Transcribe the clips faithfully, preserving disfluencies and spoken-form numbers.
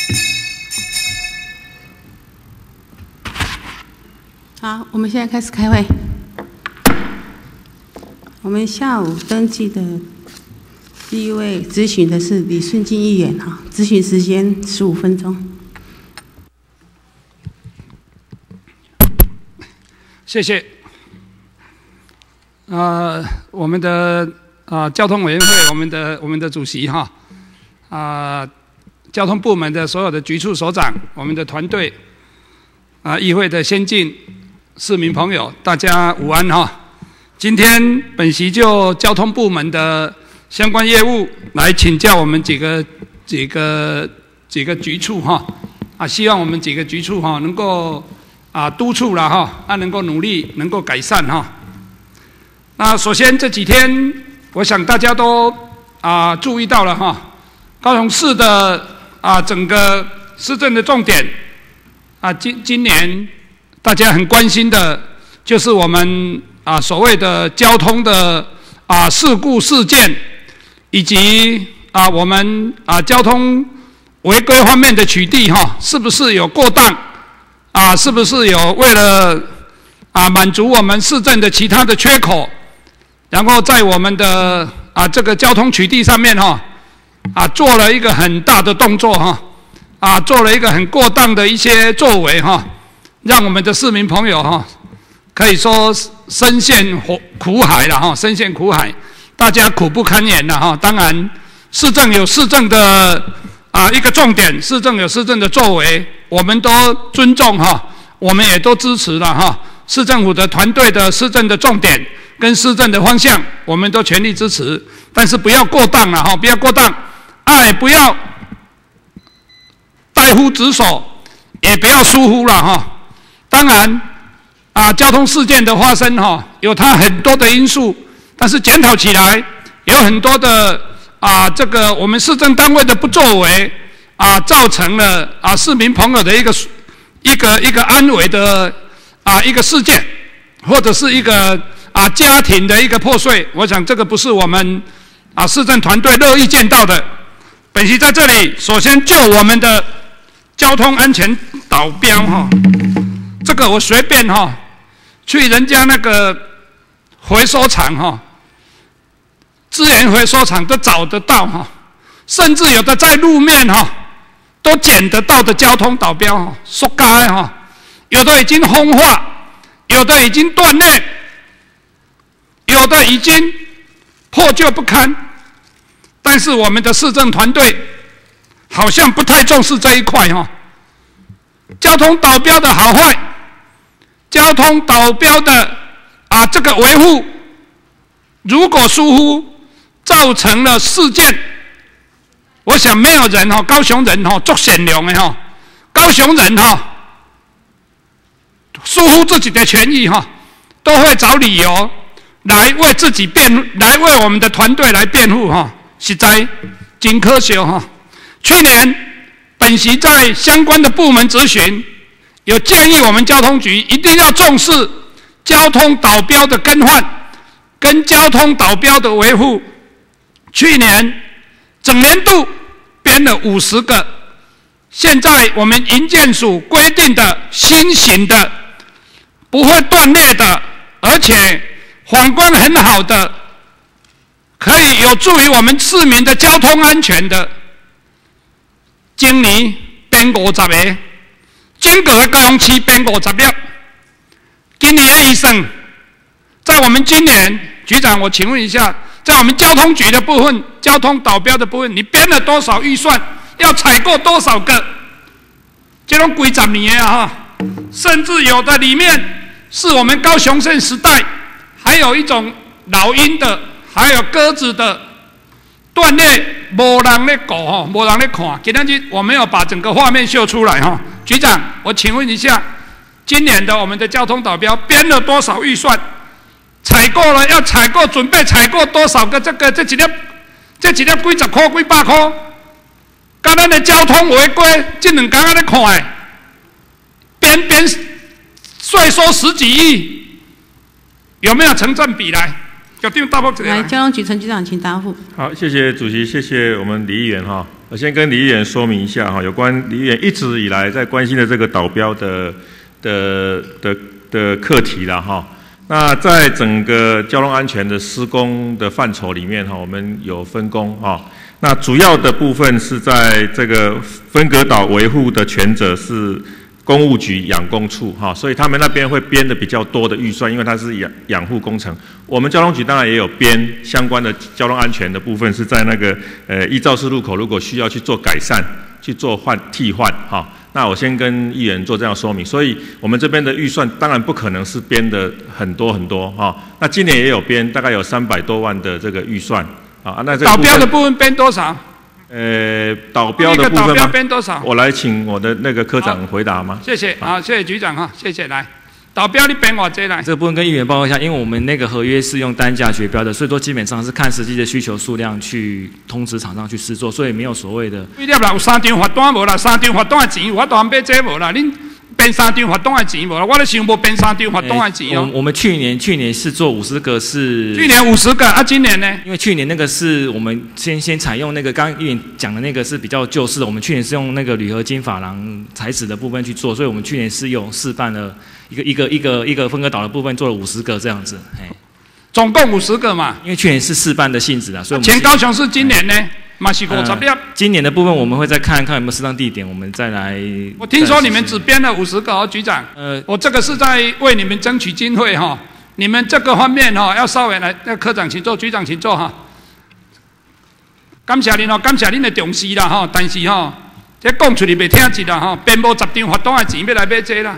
好，我们现在开始开会。我们下午登记的第一位咨询的是李顺进议员哈，咨询时间十五分钟。 谢谢。呃，我们的啊、呃、交通委员会，我们的我们的主席哈，啊、呃、交通部门的所有的局处首长，我们的团队，啊、呃、议会的先进市民朋友，大家午安哈。今天本席就交通部门的相关业务来请教我们几个几个几个局处哈，啊希望我们几个局处哈能够啊督促了哈，啊能够努力能够改善哈。那首先这几天，我想大家都啊注意到了哈，高雄市的啊整个施政的重点啊今今年大家很关心的就是我们啊所谓的交通的啊事故事件，以及啊我们啊交通违规方面的取缔哈，是不是有过当啊？是不是有为了啊满足我们市政的其他的缺口？然后在我们的啊这个交通取缔上面哈，啊做了一个很大的动作哈，啊做了一个很过当的一些作为哈，让我们的市民朋友哈，可以说深陷苦海了哈，深陷苦海，大家苦不堪言了哈。当然，市政有市政的啊一个重点，市政有市政的作为，我们都尊重哈，我们也都支持了哈。市政府的团队的市政的重点跟市政的方向，我们都全力支持，但是不要过当了哈，不要过当，哎，不要怠忽职守，也不要疏忽了哈。当然，啊，交通事件的发生哈，有它很多的因素，但是检讨起来，有很多的啊，这个我们市政单位的不作为啊，造成了啊市民朋友的一个一个一个安危的。啊，一个事件，或者是一个啊家庭的一个破碎，我想这个不是我们啊市政团队乐意见到的。本席在这里，首先就我们的交通安全导标哈，这个我随便哈去人家那个回收厂哈，资源回收厂都找得到哈，甚至有的在路面哈都捡得到的交通导标哈，塑胶哈。有的已经风化，有的已经断裂，有的已经破旧不堪。但是我们的市政团队好像不太重视这一块哈。交通导标的好坏，交通导标的啊这个维护，如果疏忽，造成了事件，我想没有人哈，高雄人哈做善良的哈，高雄人哈。疏忽自己的权益哈，都会找理由来为自己辩，来为我们的团队来辩护哈，实在真可惜哈。去年本席在相关的部门质询，有建议我们交通局一定要重视交通导标的更换跟交通导标的维护。去年整年度编了五十个，现在我们营建署规定的新型的。不会断裂的，而且反光很好的，可以有助于我们市民的交通安全的。今年编五十个，整个的高雄市编五十粒。今年的预算，在我们今年，局长，我请问一下，在我们交通局的部分，交通导标的部分，你编了多少预算？要采购多少个？这种几十年啊哈，甚至有的里面。是我们高雄县时代，还有一种老鹰的，还有鸽子的断裂，没人在顾哈，没人在看。今天我没有把整个画面秀出来哈，局长，我请问一下，今年的我们的交通导标编了多少预算？采购了要采购，准备采购多少个？这个这几粒，这几粒几十块、几百块？刚才的交通违规，这两天在看的，编编。税收十几亿，有没有成正比来？有定大部分来，交通局陈局长，请答复。 好，谢谢主席，谢谢我们李议员哈。 我先跟李议员说明一下哈，有关李议员一直以来在关心的这个导标的的的的课题啦哈。那在整个交通安全的施工的范畴里面哈，我们有分工哈。那主要的部分是在这个分隔岛维护的权责是公务局养工处哈，所以他们那边会编的比较多的预算，因为它是养养护工程。我们交通局当然也有编相关的交通安全的部分，是在那个呃依照式路口，如果需要去做改善、去做换替换哈。那我先跟议员做这样说明，所以我们这边的预算当然不可能是编的很多很多哈。那今年也有编，大概有三百多万的这个预算啊。那这个导标的部分编多少？ 呃，导标的部分吗？ 导标编多少？ 我来请我的那个科长回答吗？ 谢谢，好，谢谢局长哈，谢谢。来，导标你编我这来。 这个部分跟议员报告一下，因为我们那个合约是用单价决标的，所以说基本上是看实际的需求数量去通知厂商去试做，所以没有所谓的。 规粒啦，有三张罚单无啦？三张罚单的钱，我都还买这无啦？恁编三张罚单的钱无啦？我咧想无编三张罚单的钱哦。 我们去年去年是做五十个是。 去年五十个啊，今年呢？ 因为去年那个是我们先先采用那个刚刚议员讲的那个是比较旧式的，我们去年是用那个铝合金珐琅材质的部分去做，所以我们去年是用示范了一个一个一个一个分隔岛的部分做了五十个这样子，哎， 总共五十个嘛。 因为去年是示范的性质啊，所以我们前高雄市今年呢？嘛是五十粒。 今年的部分我们会再看看有没有适当地点，我们再来。 我听说你们只编了五十个哦，局长。呃，我这个是在为你们争取经费哈、哦，你们这个方面哈、哦、要稍微来，那科长请坐，局长请坐哈。感谢您哦，感谢您的重视啦哈，但是哈、哦，这讲出去袂听起啦哈，编无十张罚单的钱要来买这啦。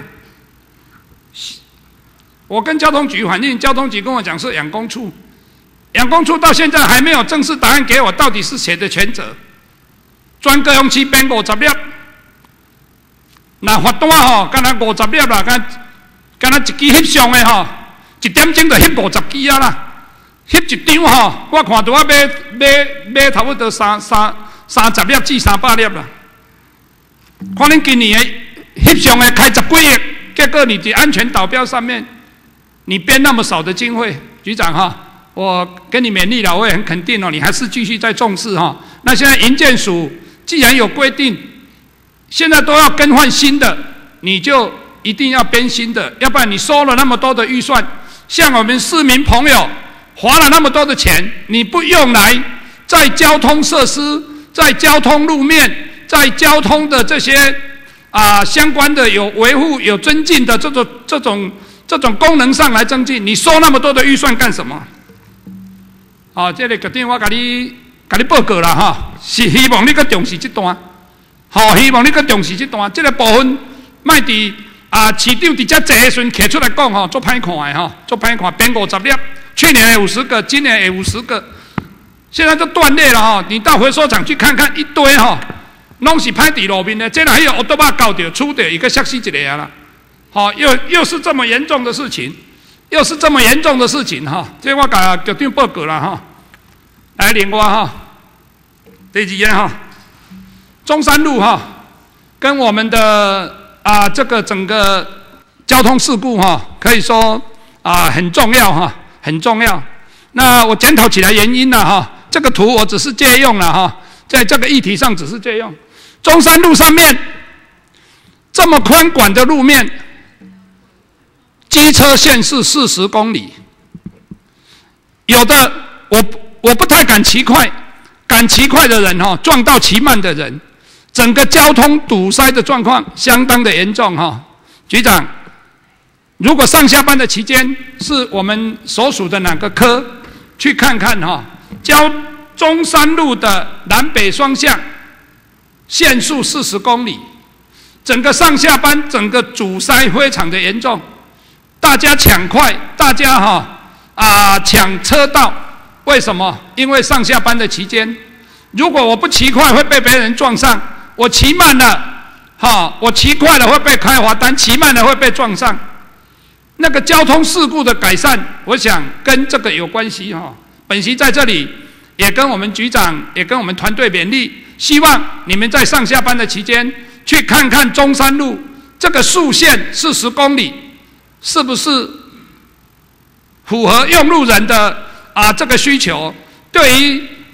我跟交通局反映，交通局跟我讲是养工处。养工处到现在还没有正式答案给我，到底是谁的全责？专个用去编五十粒，那罚单吼，敢若五十粒啦，敢敢若一支翕相的吼，一点钟就翕五十支啊啦，翕一张吼，我看到我买买买差不多三三三十粒至三百粒啦。看恁今年的翕相的开十几亿，结果你的安全导标上面，你编那么少的经费，局长哈。我跟你勉励了，我也很肯定哦，你还是继续在重视哈、哦。那现在营建署既然有规定，现在都要更换新的，你就一定要编新的，要不然你收了那么多的预算，像我们市民朋友花了那么多的钱，你不用来在交通设施、在交通路面、在交通的这些啊、呃、相关的有维护、有增进的这种这种这种功能上来增进，你收那么多的预算干什么？哦，这个决定我甲你甲你报告啦哈，是希望你搁重视这段，好、哦，希望你搁重视这段，这个部分卖伫啊市长伫遮坐的时阵摕出来讲吼，做歹看的吼，做歹看，编五十粒，去年的五十个，今年也五十个，现在就断裂了哈。你到回收厂去看看，一堆哈，拢是歹伫路面的，这哪有奥多巴搞掉出掉一个摔死一个啊啦，好、哦，又又是这么严重的事情。又是这么严重的事情哈，这我甲局长报告了哈。来，另外哈，第二件哈，中山路哈，跟我们的啊这个整个交通事故哈，可以说啊很重要哈，很重要。那我检讨起来原因了哈，这个图我只是借用了哈，在这个议题上只是借用。中山路上面这么宽广的路面。机车限是四十公里，有的我我不太敢骑快，敢骑快的人哈、哦、撞到骑慢的人，整个交通堵塞的状况相当的严重哈、哦。局长，如果上下班的期间是我们所属的哪个科，去看看哈、哦，交中山路的南北双向限速四十公里，整个上下班整个阻塞非常的严重。大家抢快，大家哈啊抢车道，为什么？因为上下班的期间，如果我不骑快会被别人撞上，我骑慢了，哈，我骑快了会被开罚单，骑慢了会被撞上。那个交通事故的改善，我想跟这个有关系哈。本席在这里也跟我们局长，也跟我们团队勉励，希望你们在上下班的期间去看看中山路这个速限四十公里。是不是符合用路人的啊这个需求？对于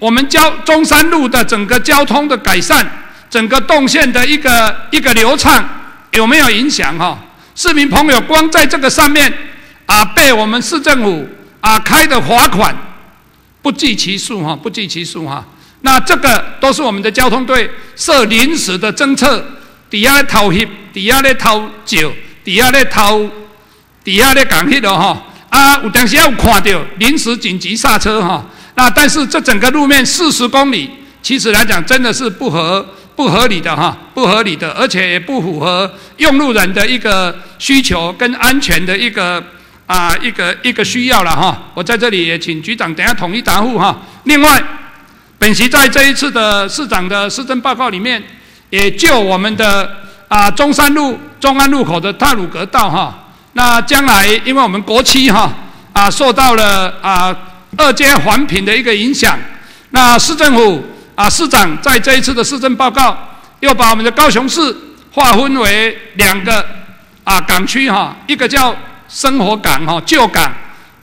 我们交中山路的整个交通的改善，整个动线的一个一个流畅有没有影响哈？市民朋友光在这个上面啊，被我们市政府啊开的罚款不计其数哈，不计其数哈。那这个都是我们的交通队设临时的政策，底下咧偷翕，底下咧偷照，底下咧偷，底下咧讲翕咯哈。啊，有当时有看到临时紧急刹车哈。那但是这整个路面四十公里，其实来讲真的是不合不合理的哈，不合理的，而且也不符合用路人的一个需求跟安全的一个啊一个一个需要了哈。我在这里也请局长等一下统一答复哈。另外，本席在这一次的市长的施政报告里面，也就我们的啊中山路中安路口的太鲁阁道哈，那将来因为我们国七哈啊受到了啊。二阶环评的一个影响，那市政府啊市长在这一次的市政报告，又把我们的高雄市划分为两个啊港区哈，一个叫生活港哈旧港，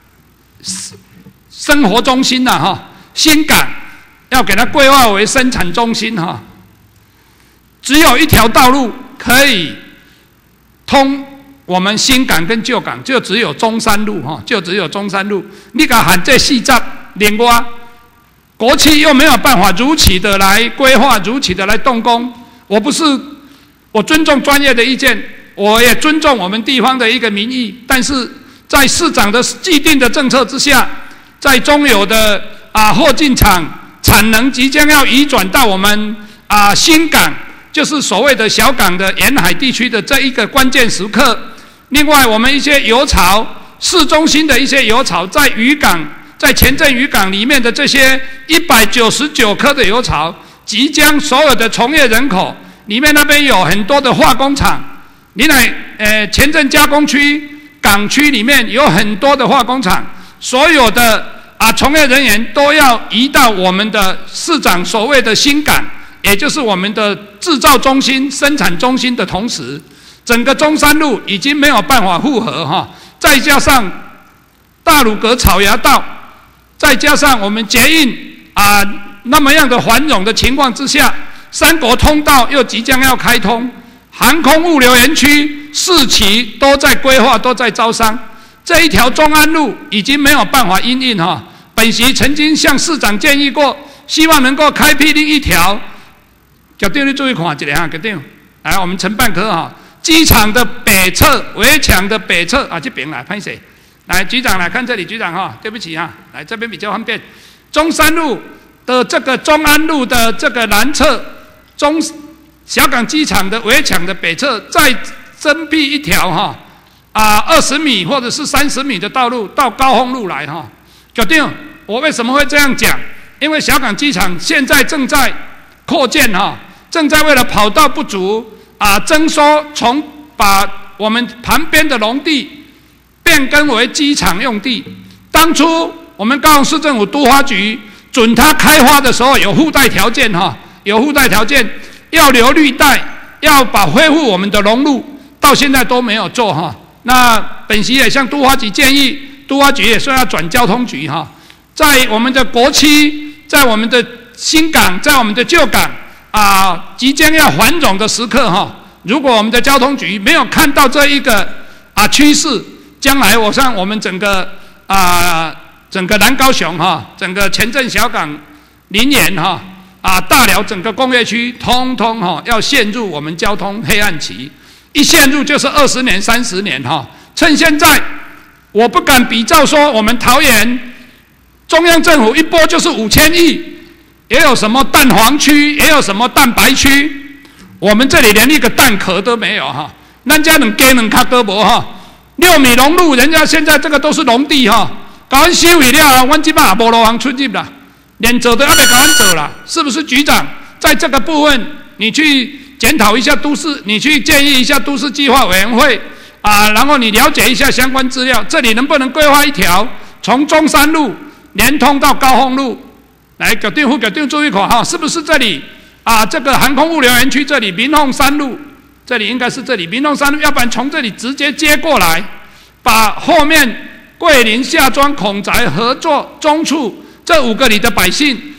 生活中心呐哈，新港要给它规划为生产中心哈，只有一条道路可以通。我们新港跟旧港就只有中山路哈，就只有中山路。你敢喊这细站连瓜，国企又没有办法如期的来规划，如期的来动工。我不是，我尊重专业的意见，我也尊重我们地方的一个民意。但是在市长的既定的政策之下，在中油的啊后进厂产能即将要移转到我们啊新港，就是所谓的小港的沿海地区的这一个关键时刻。另外，我们一些油槽，市中心的一些油槽，在渔港，在前镇渔港里面的这些一百九十九颗的油槽，即将所有的从业人口里面那边有很多的化工厂，你来呃前镇加工区、港区里面有很多的化工厂，所有的啊从业人员都要移到我们的市长所谓的新港，也就是我们的制造中心、生产中心的同时。整个中山路已经没有办法复合哈，再加上大鲁阁草衙道，再加上我们捷运啊那么样的繁荣的情况之下，三国通道又即将要开通，航空物流园区、市期都在规划，都在招商，这一条中安路已经没有办法因应哈。本席曾经向市长建议过，希望能够开辟另一条。局长你注意看一下哈，局长，来我们承办科哈。机场的北侧，围墙的北侧啊，这边来拍摄。来，局长来看这里，局长哈，对不起哈，来这边比较方便。中山路的这个中安路的这个南侧，中小港机场的围墙的北侧，再增辟一条哈啊二十米或者是三十米的道路到高峰路来哈。决定我为什么会这样讲？因为小港机场现在正在扩建哈，正在为了跑道不足。啊，征收从把我们旁边的农地变更为机场用地。当初我们高雄市政府都发局准它开发的时候有附带条件哈，有附带条件要留绿带，要把恢复我们的农路，到现在都没有做哈。那本席也向都发局建议，都发局也说要转交通局哈，在我们的国七，在我们的新港，在我们的旧港。啊，即将要繁荣的时刻哈，如果我们的交通局没有看到这一个啊趋势，将来我想我们整个啊整个南高雄哈，整个前镇小港、林园哈啊大寮整个工业区，通通哈要陷入我们交通黑暗期，一陷入就是二十年、三十年哈。趁现在，我不敢比照说我们桃园中央政府一波就是五千亿。也有什么蛋黄区，也有什么蛋白区，我们这里连一个蛋壳都没有哈。人家能给能卡都无哈。六米农路，人家现在这个都是农地哈。搞完收尾了，我这把无路行出入啦，连走都要被搞完走了，是不是局长？在这个部分，你去检讨一下都市，你去建议一下都市计划委员会啊，然后你了解一下相关资料，这里能不能规划一条从中山路连通到高峰路？来，局长、副局长注意看哈，是不是这里啊？这个航空物流园区这里，民凤山路这里应该是这里，民凤山路，要不然从这里直接接过来，把后面桂林、下庄、孔宅、合作、中处这五个里的百姓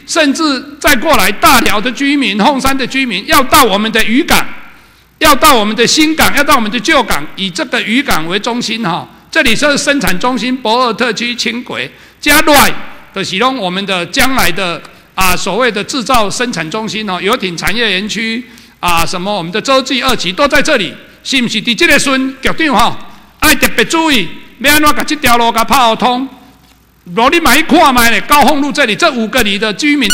甚至再过来大寮的居民、凤山的居民，要到我们的渔港，要到我们的新港，要到我们的旧港，以这个渔港为中心哈。这里是生产中心，駁二特区轻轨，加来的是用我们的将来的啊所谓的制造生产中心哦，游艇产业园区啊，什么我们的洲际二期都在这里，是不是？伫这个孙局长哈，爱特别注意，要安怎把这条路给炮通？如你买一看买咧，高凤路这里这五个里的居民，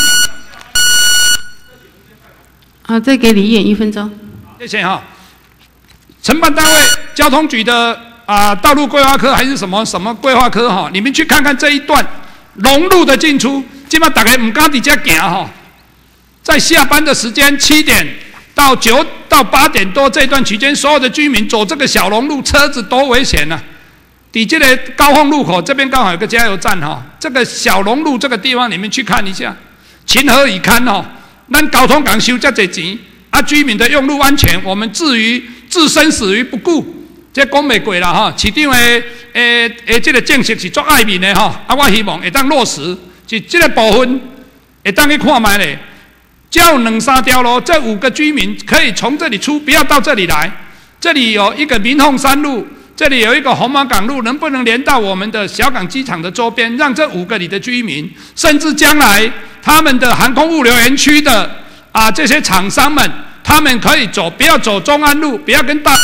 好，再给李议员一分钟。 谢谢哈。承办单位交通局的啊道路规划科还是什么什么规划科哈，你们去看看这一段龙路的进出，基本上大家唔敢伫这行哈。在下班的时间七点到九到八点多这段期间，所有的居民走这个小龙路，车子多危险啊！底这个高凤路口这边刚好有个加油站哈，这个小龙路这个地方你们去看一下，情何以堪哦！咱交通港收这侪钱，啊居民的用路安全，我们至于置生死于不顾，这讲袂过啦哈。市长的诶诶，这个政策是足爱民的哈，啊我希望会当落实，是这个部分会当去看卖咧。只要两三条路，这五个居民可以从这里出，不要到这里来。这里有一个民凤山路。这里有一个红毛港路，能不能连到我们的小港机场的周边，让这五个里的居民，甚至将来他们的航空物流园区的啊这些厂商们，他们可以走，不要走中安路，不要跟大。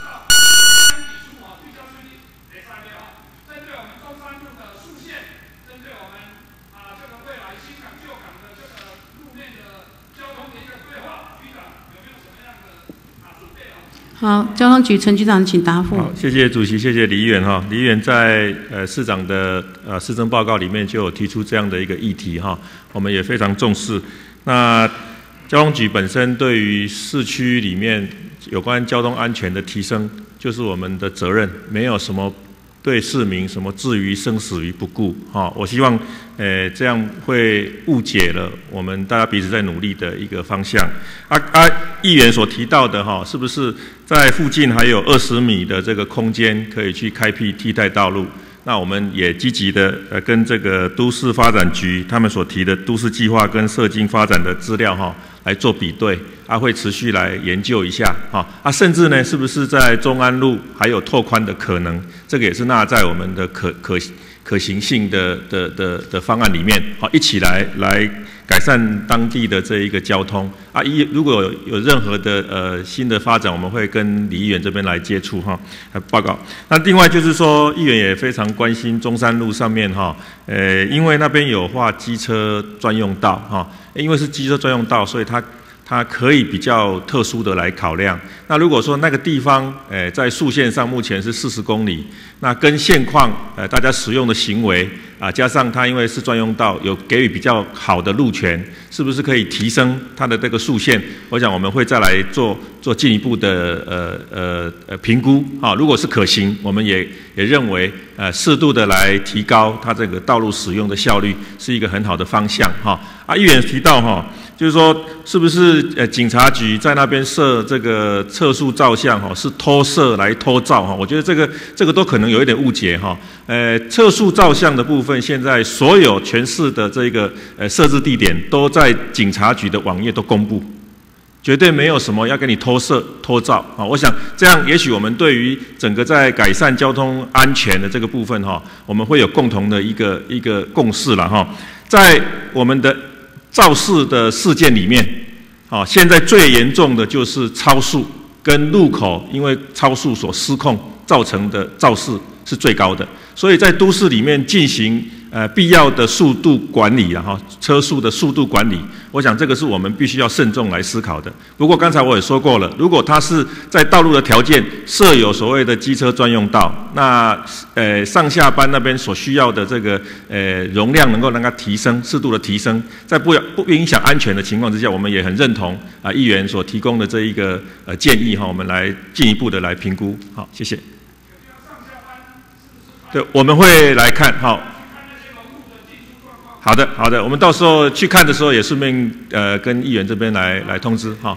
好，交通局陈局长，请答复。 好，谢谢主席，谢谢李议员哈。李议员在呃市长的呃施政报告里面就有提出这样的一个议题哈，我们也非常重视。那交通局本身对于市区里面有关交通安全的提升，就是我们的责任，没有什么对市民什么置于生死于不顾哈。我希望呃这样会误解了我们大家彼此在努力的一个方向。啊啊，议员所提到的哈，是不是在附近还有二十米的这个空间可以去开辟替代道路？那我们也积极的呃跟这个都市发展局他们所提的都市计划跟社经发展的资料哈来做比对，啊会持续来研究一下哈啊，甚至呢是不是在中安路还有拓宽的可能？这个也是纳在我们的可可可行性的的的的方案里面，好一起来来改善当地的这一个交通啊。一如果有有任何的呃新的发展，我们会跟李议员这边来接触哈，来报告。那另外就是说，议员也非常关心中山路上面哈，呃，因为那边有划机车专用道哈，因为是机车专用道，所以它。它可以比较特殊的来考量。那如果说那个地方，诶、呃，在速线上目前是四十公里，那跟现况，呃，大家使用的行为啊，加上它因为是专用道，有给予比较好的路权，是不是可以提升它的这个速线？我想我们会再来做做进一步的呃呃呃评估啊。如果是可行，我们也也认为，呃，适度的来提高它这个道路使用的效率，是一个很好的方向哈。啊，议员提到哈。就是说，是不是呃警察局在那边设这个测速照相哈，是偷摄来偷照哈？我觉得这个这个都可能有一点误解哈。呃，测速照相的部分，现在所有全市的这个呃设置地点都在警察局的网页都公布，绝对没有什么要给你偷摄偷照啊。我想这样，也许我们对于整个在改善交通安全的这个部分哈，我们会有共同的一个一个共识了哈。在我们的肇事的事件里面，啊，现在最严重的就是超速跟路口因为超速所失控造成的肇事是最高的，所以在都市里面进行呃必要的速度管理，然后车速的速度管理，我想这个是我们必须要慎重来思考的。不过刚才我也说过了，如果它是在道路的条件设有所谓的机车专用道，那呃上下班那边所需要的这个呃容量能够让它提升，适度的提升，在不不影响安全的情况之下，我们也很认同啊议员所提供的这一个呃建议哈，我们来进一步的来评估。好，谢谢。对，我们会来看好。好的，好的，我们到时候去看的时候也顺便呃跟议员这边来来通知哈。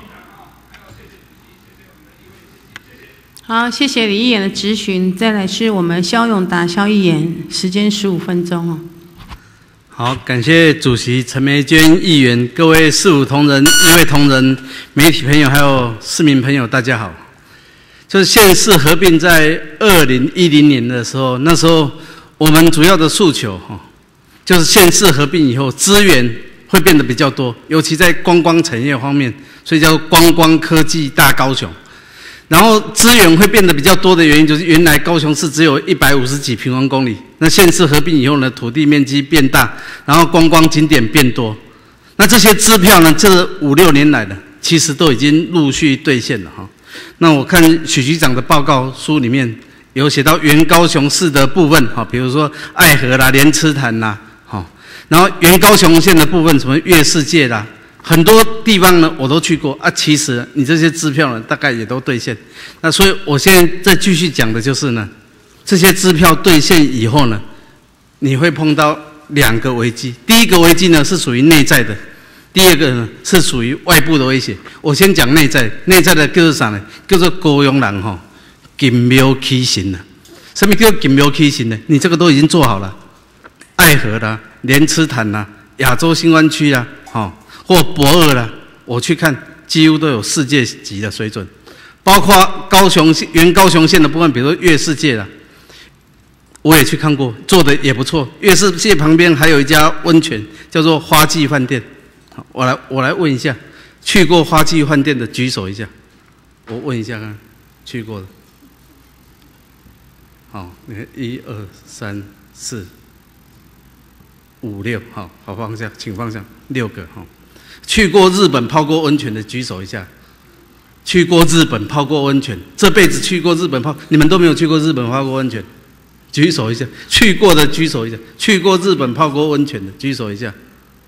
好，谢谢李议员的质询。再来是我们肖永达肖议员，时间十五分钟哦。 好，感谢主席陈梅娟议员，各位市府同仁、议会同仁、媒体朋友，还有市民朋友，大家好。就是县市合并在二零一零年的时候，那时候我们主要的诉求哈，就是县市合并以后资源会变得比较多，尤其在观光产业方面，所以叫观光科技大高雄。然后资源会变得比较多的原因，就是原来高雄市只有一百五十几平方公里，那县市合并以后呢，土地面积变大，然后观光景点变多。那这些支票呢，这五六年来呢，其实都已经陆续兑现了哈。那我看许局长的报告书里面有写到原高雄市的部分哈，比如说爱河啦、莲池潭啦，哈，然后原高雄县的部分，什么月世界啦。很多地方呢，我都去过啊。其实你这些支票呢，大概也都兑现。那所以我现在再继续讲的就是呢，这些支票兑现以后呢，你会碰到两个危机。第一个危机呢是属于内在的，第二个呢是属于外部的威胁。我先讲内在，内在的叫做啥呢？叫做高雄人吼金庙起行了。什么叫金庙起行呢？你这个都已经做好了，爱河啦、莲池潭啦、亚洲新湾区啦，吼。或博二啦，我去看几乎都有世界级的水准，包括高雄原高雄县的部分，比如说月世界啦，我也去看过，做的也不错。月世界旁边还有一家温泉，叫做花季饭店。我来我来问一下，去过花季饭店的举手一下，我问一下看，去过的。好，你看一二三四五六，好好放下，请放下，六个哈。去过日本泡过温泉的举手一下。去过日本泡过温泉，这辈子去过日本泡，你们都没有去过日本泡过温泉，举手一下。去过的举手一下。去过日本泡过温泉的举手一下。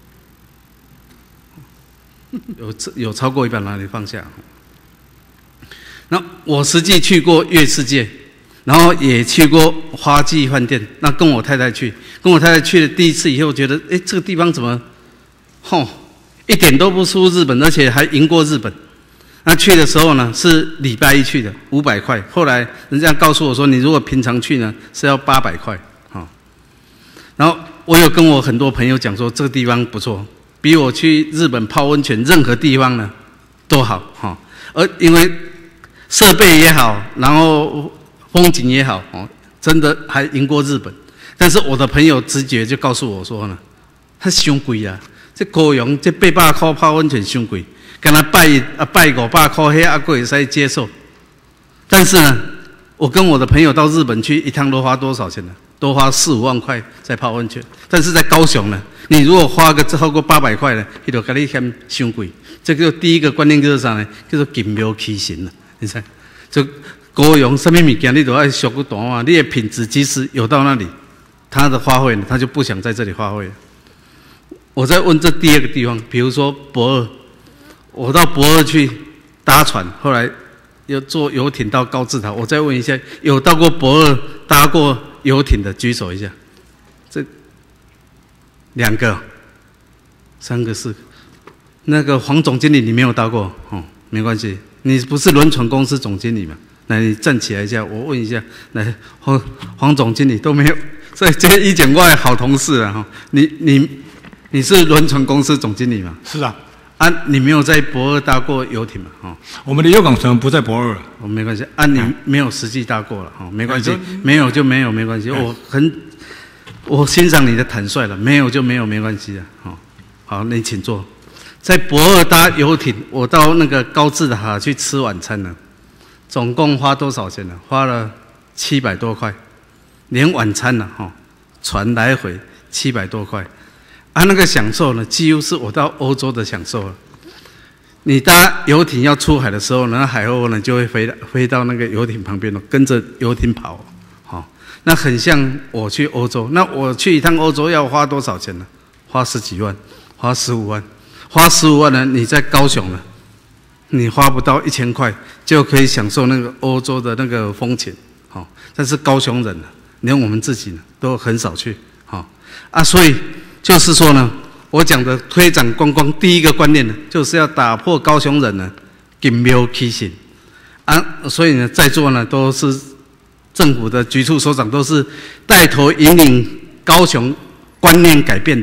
有有超过一半，哪里放下？那我实际去过月世界，然后也去过花季饭店。那跟我太太去，跟我太太去了第一次以后，觉得哎，这个地方怎么，吼？一点都不输日本，而且还赢过日本。那去的时候呢，是礼拜一去的，五百块。后来人家告诉我说，你如果平常去呢，是要八百块。哈。然后我有跟我很多朋友讲说，这个地方不错，比我去日本泡温泉任何地方呢都好。哈。而因为设备也好，然后风景也好，哦，真的还赢过日本。但是我的朋友直觉就告诉我说呢，它伤贵啊。这高雄这八百块泡温泉伤贵，跟他拜啊拜五百块，迄阿个会使接受。但是呢，我跟我的朋友到日本去一趟都花多少钱呢？都花四五万块在泡温泉。但是在高雄呢，你如果花个超过八百块呢，伊就跟你嫌伤贵。这个第一个观念就是啥呢？叫做金庙起行了。你猜，就高雄什么物件你都爱俗个大啊，你的品质即使有到那里，他的花费呢，他就不想在这里花费了。我再问这第二个地方，比如说博二，我到博二去搭船，后来又坐游艇到高志桃。我再问一下，有到过博二搭过游艇的举手一下。这两个、三个、四个。那个黄总经理你没有搭过哦，没关系，你不是轮船公司总经理吗？来，你站起来一下，我问一下。来，黄黄总经理都没有，所以这一讲过来好同事啊哈，你你。你是轮船公司总经理吗？ 是啊。 啊，你没有在博二搭过游艇吗？哦， 我们的游港船不在博二。 哦，没关系。啊，你没有实际搭过了，哦，没关系，没有就没有，没关系。我很，我欣赏你的坦率了，没有就没有，没关系的。好，好，你请坐。在博二搭游艇，我到那个高志哈去吃晚餐呢，总共花多少钱呢？花了七百多块，连晚餐呢，哈，船来回七百多块。啊，那个享受呢，几乎是我到欧洲的享受了。你搭游艇要出海的时候呢，海鸥呢就会飞飞到那个游艇旁边了，跟着游艇跑，好、哦，那很像我去欧洲。那我去一趟欧洲要花多少钱呢？花十几万，花十五万，花十五万呢？你在高雄呢，你花不到一千块就可以享受那个欧洲的那个风情，好、哦。但是高雄人呢，连我们自己呢都很少去，好、哦、啊，所以。就是说呢，我讲的推展观光第一个观念呢，就是要打破高雄人呢金庙起行啊，所以呢，在座呢都是政府的局处首长，都是带头引领高雄观念改变的。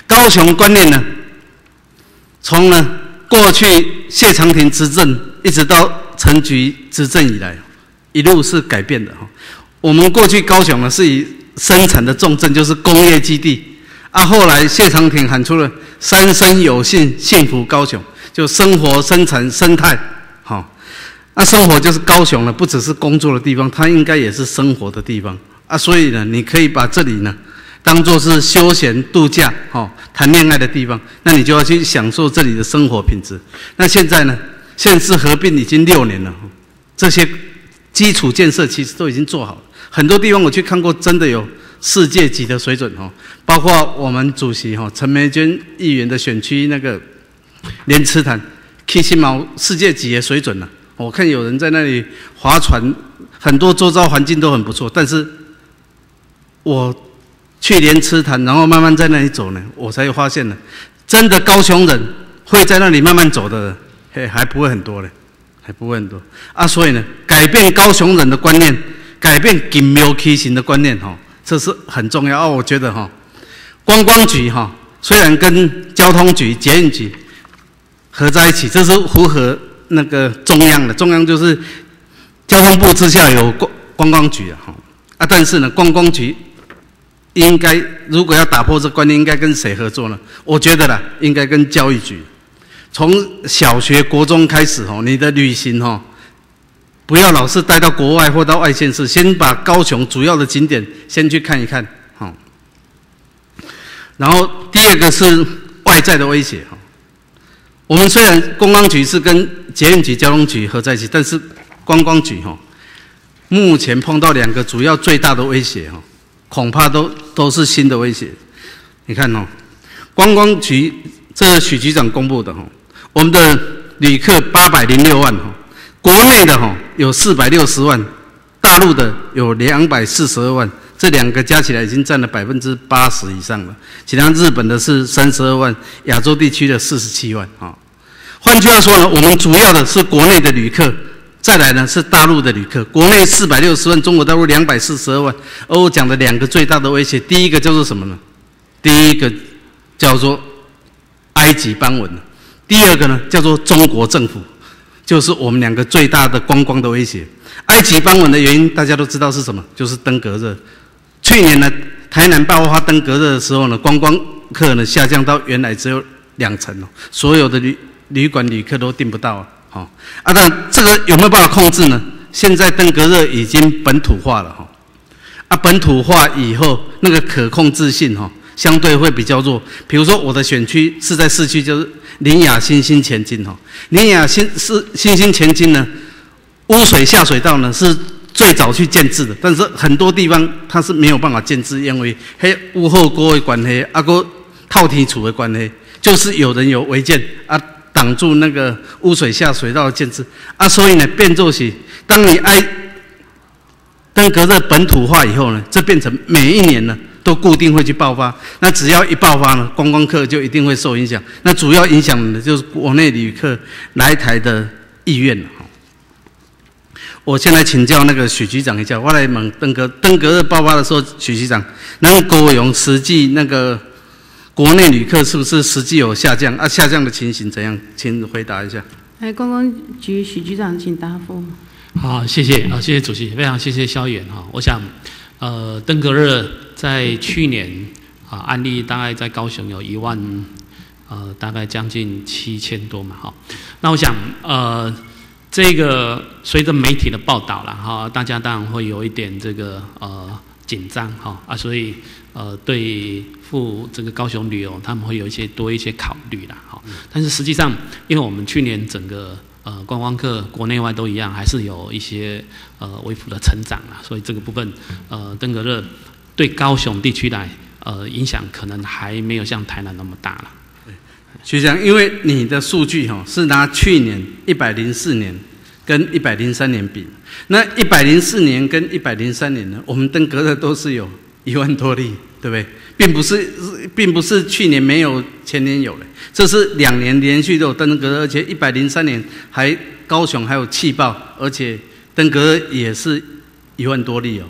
高雄观念呢，从呢过去谢长廷执政一直到陈菊执政以来，一路是改变的哈。我们过去高雄呢是以生产的重镇，就是工业基地啊。后来谢长廷喊出了“三生有幸，幸福高雄”，就生活、生产、生态，好。那生活就是高雄呢，不只是工作的地方，它应该也是生活的地方啊。所以呢，你可以把这里呢当作是休闲度假、哦谈恋爱的地方，那你就要去享受这里的生活品质。那现在呢，县市合并已经六年了，这些基础建设其实都已经做好了。很多地方我去看过，真的有世界级的水准哦，包括我们主席哈陈梅娟议员的选区那个莲池潭 K 新毛世界级的水准了。我看有人在那里划船，很多周遭环境都很不错，但是我去莲池潭，然后慢慢在那里走呢，我才发现呢，真的高雄人会在那里慢慢走的，嘿，还不会很多嘞，还不会很多啊。所以呢，改变高雄人的观念，改变金庙起行的观念，哈，这是很重要啊。我觉得哈，观光局哈，虽然跟交通局、捷运局合在一起，这是符合那个中央的，中央就是交通部之下有观观光局啊，哈啊，但是呢，观光局应该如果要打破这观念，应该跟谁合作呢？我觉得啦，应该跟教育局，从小学、国中开始哦，你的旅行哦，不要老是带到国外或到外县市，先把高雄主要的景点先去看一看，哈。然后第二个是外在的威胁哈。我们虽然观光局是跟捷运局、交通局合在一起，但是观光局哈，目前碰到两个主要最大的威胁哈。恐怕都都是新的威胁。你看哦，观光局这许局长公布的哈，我们的旅客八百零六万哈，国内的哈有四百六十万，大陆的有两百四十二万，这两个加起来已经占了百分之八十以上了。其他日本的是三十二万，亚洲地区的四十七万啊。换句话说呢，我们主要的是国内的旅客。再来呢是大陆的旅客，国内四百六十万，中国大陆两百四十二万。而我讲的两个最大的威胁，第一个叫做什么呢？第一个叫做埃及邦文，第二个呢叫做中国政府，就是我们两个最大的观光的威胁。埃及邦文的原因大家都知道是什么，就是登革热。去年呢台南爆发登革热的时候呢，观光客呢下降到原来只有两成哦，所有的旅旅馆旅客都订不到啊。哦，啊，但这个有没有办法控制呢？现在登革热已经本土化了哈，啊，本土化以后那个可控制性哈，相对会比较弱。比如说我的选区是在市区，就是林雅新兴前进哈，林雅新是新兴前进呢，污水下水道呢是最早去建制的，但是很多地方它是没有办法建制，因为黑污后沟的关系，啊个套体处的关系，就是有人有违建啊。挡住那个污水下水道的建制啊，所以呢，变作是当你挨登革热本土化以后呢，这变成每一年呢都固定会去爆发。那只要一爆发呢，观光客就一定会受影响。那主要影响的就是国内旅客来台的意愿了。我先来请教那个许局长一下，我来问登革登革热爆发的时候，许局长，那高雄实际那个。国内旅客是不是实际有下降？啊，下降的情形怎样？请回答一下。 来，观光局许局长，请答复。 好，谢谢啊，谢谢主席，非常谢谢萧远哈。我想，呃，登革热在去年啊，案例大概在高雄有一万，呃，大概将近七千多嘛哈。那我想，呃，这个随着媒体的报道了哈，大家当然会有一点这个呃紧张哈啊，所以。呃，对赴这个高雄旅游，他们会有一些多一些考虑啦，哈。但是实际上，因为我们去年整个呃观光客国内外都一样，还是有一些呃微幅的成长啦，所以这个部分呃登革热对高雄地区来呃影响可能还没有像台南那么大了。 徐长，因为你的数据哈是拿去年一百零四年跟一百零三年比，那一百零四年跟一百零三年呢，我们登革热都是有。一万多例，对不对？并不是，并不是去年没有，前年有了，这是两年连续都有登革热，而且一百零三年还高雄还有气爆，而且登革热也是一万多例哦。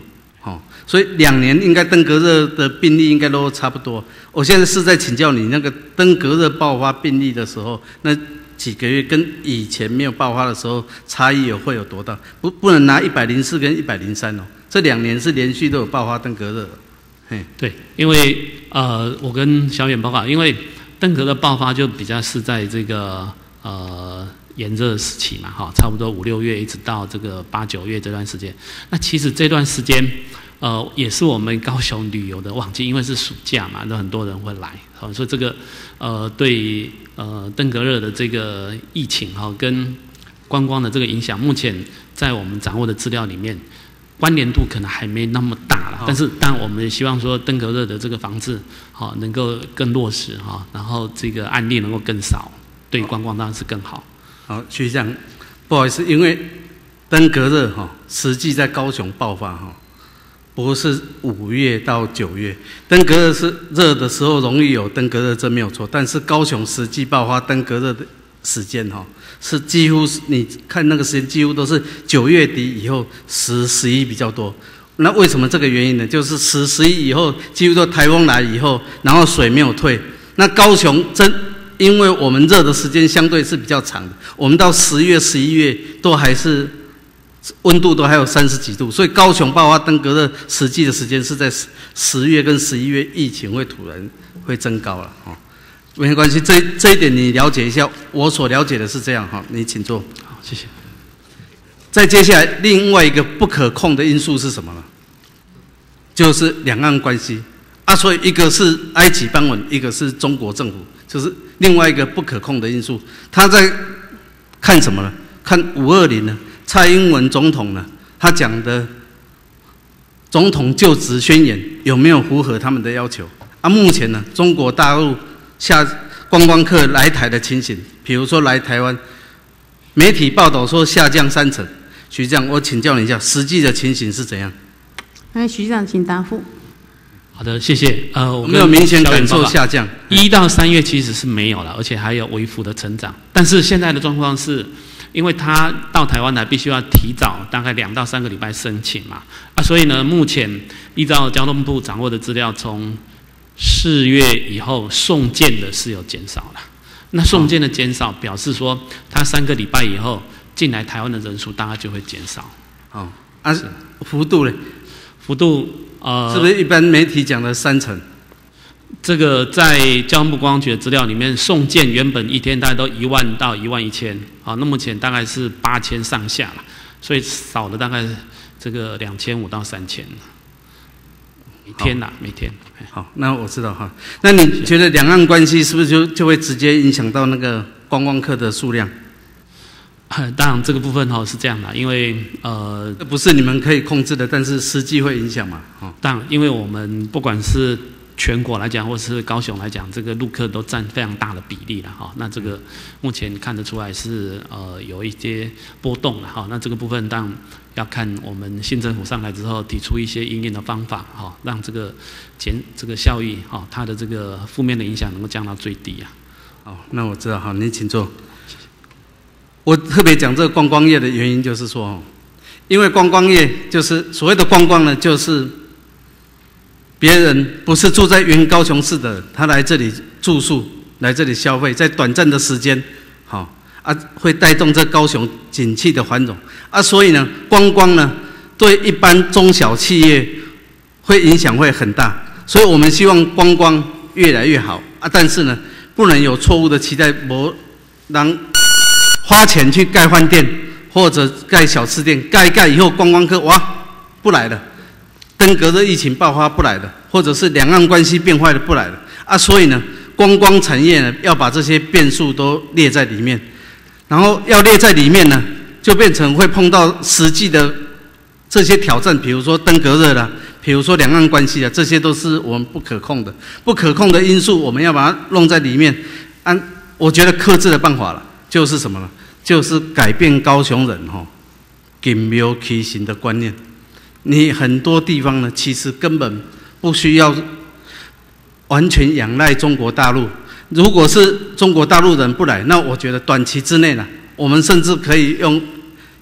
哦，所以两年应该登革热的病例应该都差不多。我现在是在请教你，那个登革热爆发病例的时候，那几个月跟以前没有爆发的时候差异有会有多大？不，不能拿一百零四跟一百零三哦，这两年是连续都有爆发登革热。嘿， 对，因为呃，我跟小远报告，因为登革热爆发就比较是在这个呃炎热时期嘛，哈，差不多五六月一直到这个八九月这段时间。那其实这段时间，呃，也是我们高雄旅游的旺季，因为是暑假嘛，那很多人会来，好，所以这个呃对呃登革热的这个疫情哈跟观光的这个影响，目前在我们掌握的资料里面，关联度可能还没那么大了。但是，当然我们也希望说登革热的这个防治，好能够更落实哈，然后这个案例能够更少，对观光当然是更好。 好，徐长，不好意思，因为登革热哈，实际在高雄爆发哈，不是五月到九月，登革热是热的时候容易有登革热症没有错，但是高雄实际爆发登革热的时间哈，是几乎是你看那个时间几乎都是九月底以后十、十一比较多。那为什么这个原因呢？就是十、十一以后几乎都台风来以后，然后水没有退，那高雄真。因为我们热的时间相对是比较长的，我们到十月、十一月都还是温度都还有三十几度，所以高雄爆发登革热实际的时间是在十月跟十一月，疫情会突然会增高了哦。没关系，这这一点你了解一下，我所了解的是这样哈，你请坐。 好，谢谢。 再接下来另外一个不可控的因素是什么呢？就是两岸关系啊，所以一个是埃及邦文，一个是中国政府。就是另外一个不可控的因素，他在看什么呢？看五二零呢？蔡英文总统呢？他讲的总统就职宣言有没有符合他们的要求？啊，目前呢，中国大陆下观光客来台的情形，比如说来台湾，媒体报道说下降三成。徐长，我请教你一下，实际的情形是怎样？ 哎，徐长，请答复。 好的，谢谢。呃，我没有明显感受下降。 一到三月其实是没有了，而且还有微幅的成长。但是现在的状况是，因为他到台湾来必须要提早大概两到三个礼拜申请嘛，啊，所以呢，目前依照交通部掌握的资料，从四月以后送件的是有减少了。那送件的减少表示说，他三个礼拜以后进来台湾的人数大概就会减少。 哦，啊，幅度呢？ 幅度。呃， 是不是一般媒体讲的三成？ 这个在交通部观光局的资料里面，送件原本一天大概都一万到一万一千，啊，那目前大概是八千上下了，所以少了大概这个两千五到三千，每天啦，每天。 好，那我知道哈。那你觉得两岸关系是不是就就会直接影响到那个观光客的数量？ 当然，这个部分哈是这样的，因为呃， 这不是你们可以控制的，但是实际会影响嘛。哦， 当然，因为我们不管是全国来讲，或是高雄来讲，这个陆客都占非常大的比例了哈。那这个目前看得出来是呃有一些波动了哈。那这个部分当然要看我们新政府上来之后提出一些因应的方法哈，让这个减这个效益哈，它的这个负面的影响能够降到最低啊。 好，那我知道，好，您请坐。我特别讲这个观光业的原因，就是说，因为观光业就是所谓的观光呢，就是别人不是住在原高雄市的，他来这里住宿，来这里消费，在短暂的时间，好啊，会带动这高雄景气的繁荣啊，所以呢，观光呢，对一般中小企业会影响会很大，所以我们希望观光越来越好啊，但是呢，不能有错误的期待，不让。花钱去盖饭店或者盖小吃店，盖一盖以后观光客哇不来了，登革热疫情爆发不来了，或者是两岸关系变坏了不来了啊，所以呢，观光产业呢要把这些变数都列在里面，然后要列在里面呢，就变成会碰到实际的这些挑战，比如说登革热啦，比如说两岸关系啊，这些都是我们不可控的，不可控的因素，我们要把它弄在里面。按我觉得克制的办法了。就是什么呢？就是改变高雄人哈敬庙起行的观念。你很多地方呢，其实根本不需要完全仰赖中国大陆。如果是中国大陆人不来，那我觉得短期之内呢，我们甚至可以用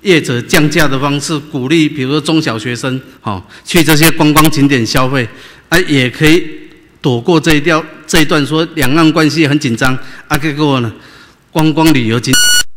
业者降价的方式，鼓励比如说中小学生，好、哦、去这些观光景点消费，啊，也可以躲过这一条这一段说两岸关系很紧张，啊，结果呢，观光旅游景。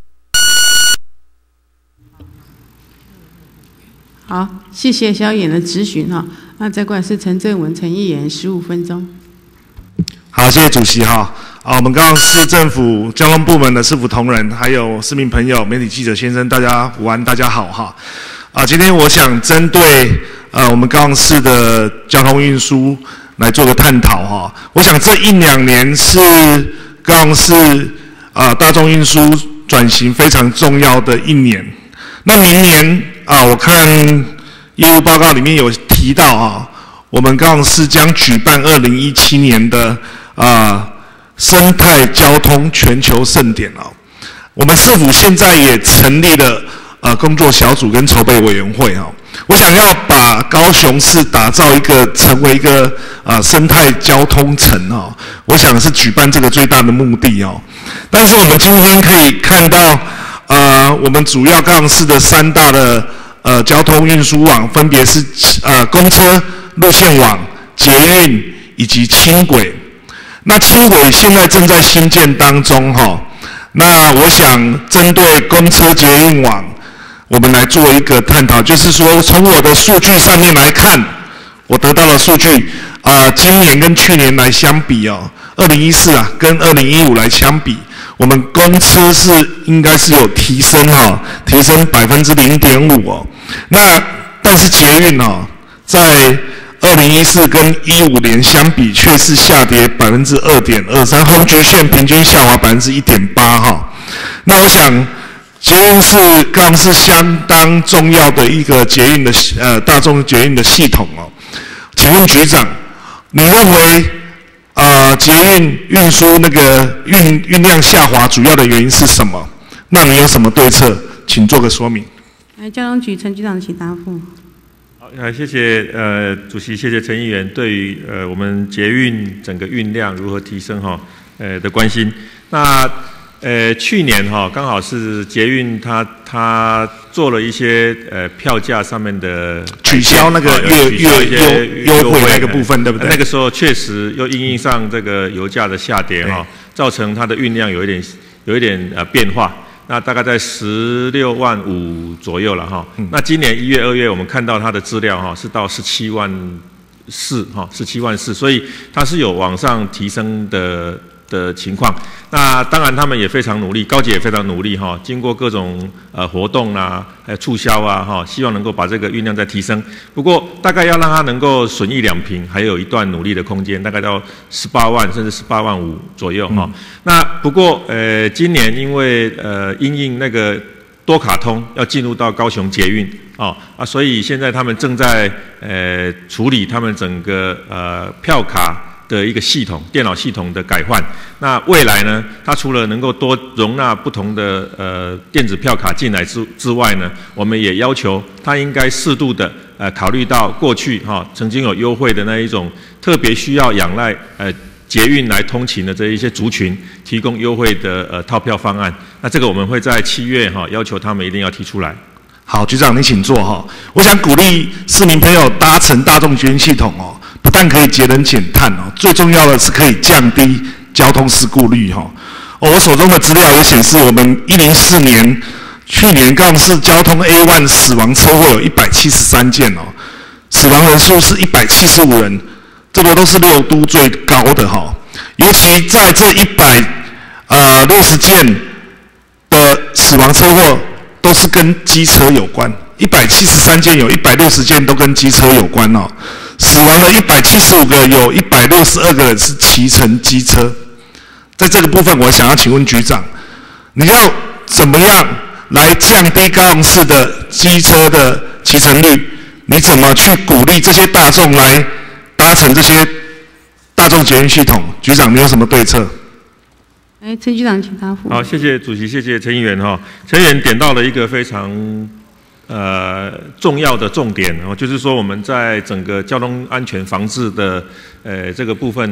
好，谢谢萧衍的质询哈。那再过来是陈正文陈议员，十五分钟。 好，谢谢主席哈。啊，我们刚刚市政府交通部门的市府同仁，还有市民朋友、媒体记者先生，大家午安，大家好哈。啊，今天我想针对呃我们高雄市的交通运输来做个探讨哈。我想这一两年是高雄市啊大众运输转型非常重要的一年。那明年啊，我看业务报告里面有提到啊，我们高雄市将举办二零一七年的啊生态交通全球盛典哦。我们市府现在也成立了呃工作小组跟筹备委员会哦。我想要把高雄市打造一个成为一个啊、呃、生态交通城哦，我想是举办这个最大的目的哦。但是我们今天可以看到。呃，我们主要高雄市的三大的呃交通运输网，分别是呃公车路线网、捷运以及轻轨。那轻轨现在正在兴建当中哈、哦。那我想针对公车捷运网，我们来做一个探讨，就是说从我的数据上面来看，我得到的数据啊、呃，今年跟去年来相比哦，二零一四啊跟二零一五来相比。我们公车是应该是有提升哈，提升百分之零点五哦。那但是捷运哦，在二零一四跟一五年相比，却是下跌百分之二点二三，红橘线平均下滑百分之一点八哈。那我想，捷运是刚是相当重要的一个捷运的呃大众捷运的系统哦。请问局长，你认为？呃，捷运运输那个运运量下滑，主要的原因是什么？那你有什么对策？请做个说明。 来，交通局陈局长请答复。 好，呃，谢谢呃主席，谢谢陈议员对于呃我们捷运整个运量如何提升哈呃的关心。那呃去年哈刚好是捷运它它做了一些呃票价上面的取消那个月月优优惠那个部分，对不对？ 那个时候确实又因应上这个油价的下跌哈，造成它的运量有一点有一点呃变化。那大概在十六万五左右了哈。嗯、那今年一月、二月，我们看到它的资料哈是到十七万四哈，十七万四，所以它是有往上提升的的情况。那当然他们也非常努力，高捷也非常努力哈，经过各种呃活动啦，还有促销啊哈，希望能够把这个运量再提升。不过大概要让它能够损益两平，还有一段努力的空间，大概到十八万甚至十八万五左右哈。嗯、那不过呃今年因为呃因应那个多卡通要进入到高雄捷运哦啊，所以现在他们正在呃处理他们整个呃票卡的一个系统，电脑系统的改换。那未来呢，它除了能够多容纳不同的呃电子票卡进来之之外呢，我们也要求它应该适度的呃考虑到过去哈、哦、曾经有优惠的那一种特别需要仰赖呃捷运来通勤的这一些族群，提供优惠的呃套票方案。那这个我们会在七月哈、哦、要求他们一定要提出来。 好，局长您请坐哈。我想鼓励市民朋友搭乘大众捷运系统哦。不但可以节能减碳哦，最重要的是可以降低交通事故率哈。哦，我手中的资料也显示，我们一零四年去年高雄市交通 A 一 死亡车祸有一百七十三件哦，死亡人数是一百七十五人，这个都是六都最高的哈。尤其在这一百呃六十件的死亡车祸都是跟机车有关，一百七十三件有一百六十件都跟机车有关哦。死亡了一百七十五个，有一百六十二个人是骑乘机车。在这个部分，我想要请问局长，你要怎么样来降低高雄市的机车的骑乘率？你怎么去鼓励这些大众来搭乘这些大众捷运系统？局长，你有什么对策？ 哎，陈局长，请答复。 好，谢谢主席，谢谢陈议员哈。陈议员点到了一个非常呃，重要的重点哦，就是说我们在整个交通安全防治的呃这个部分呢，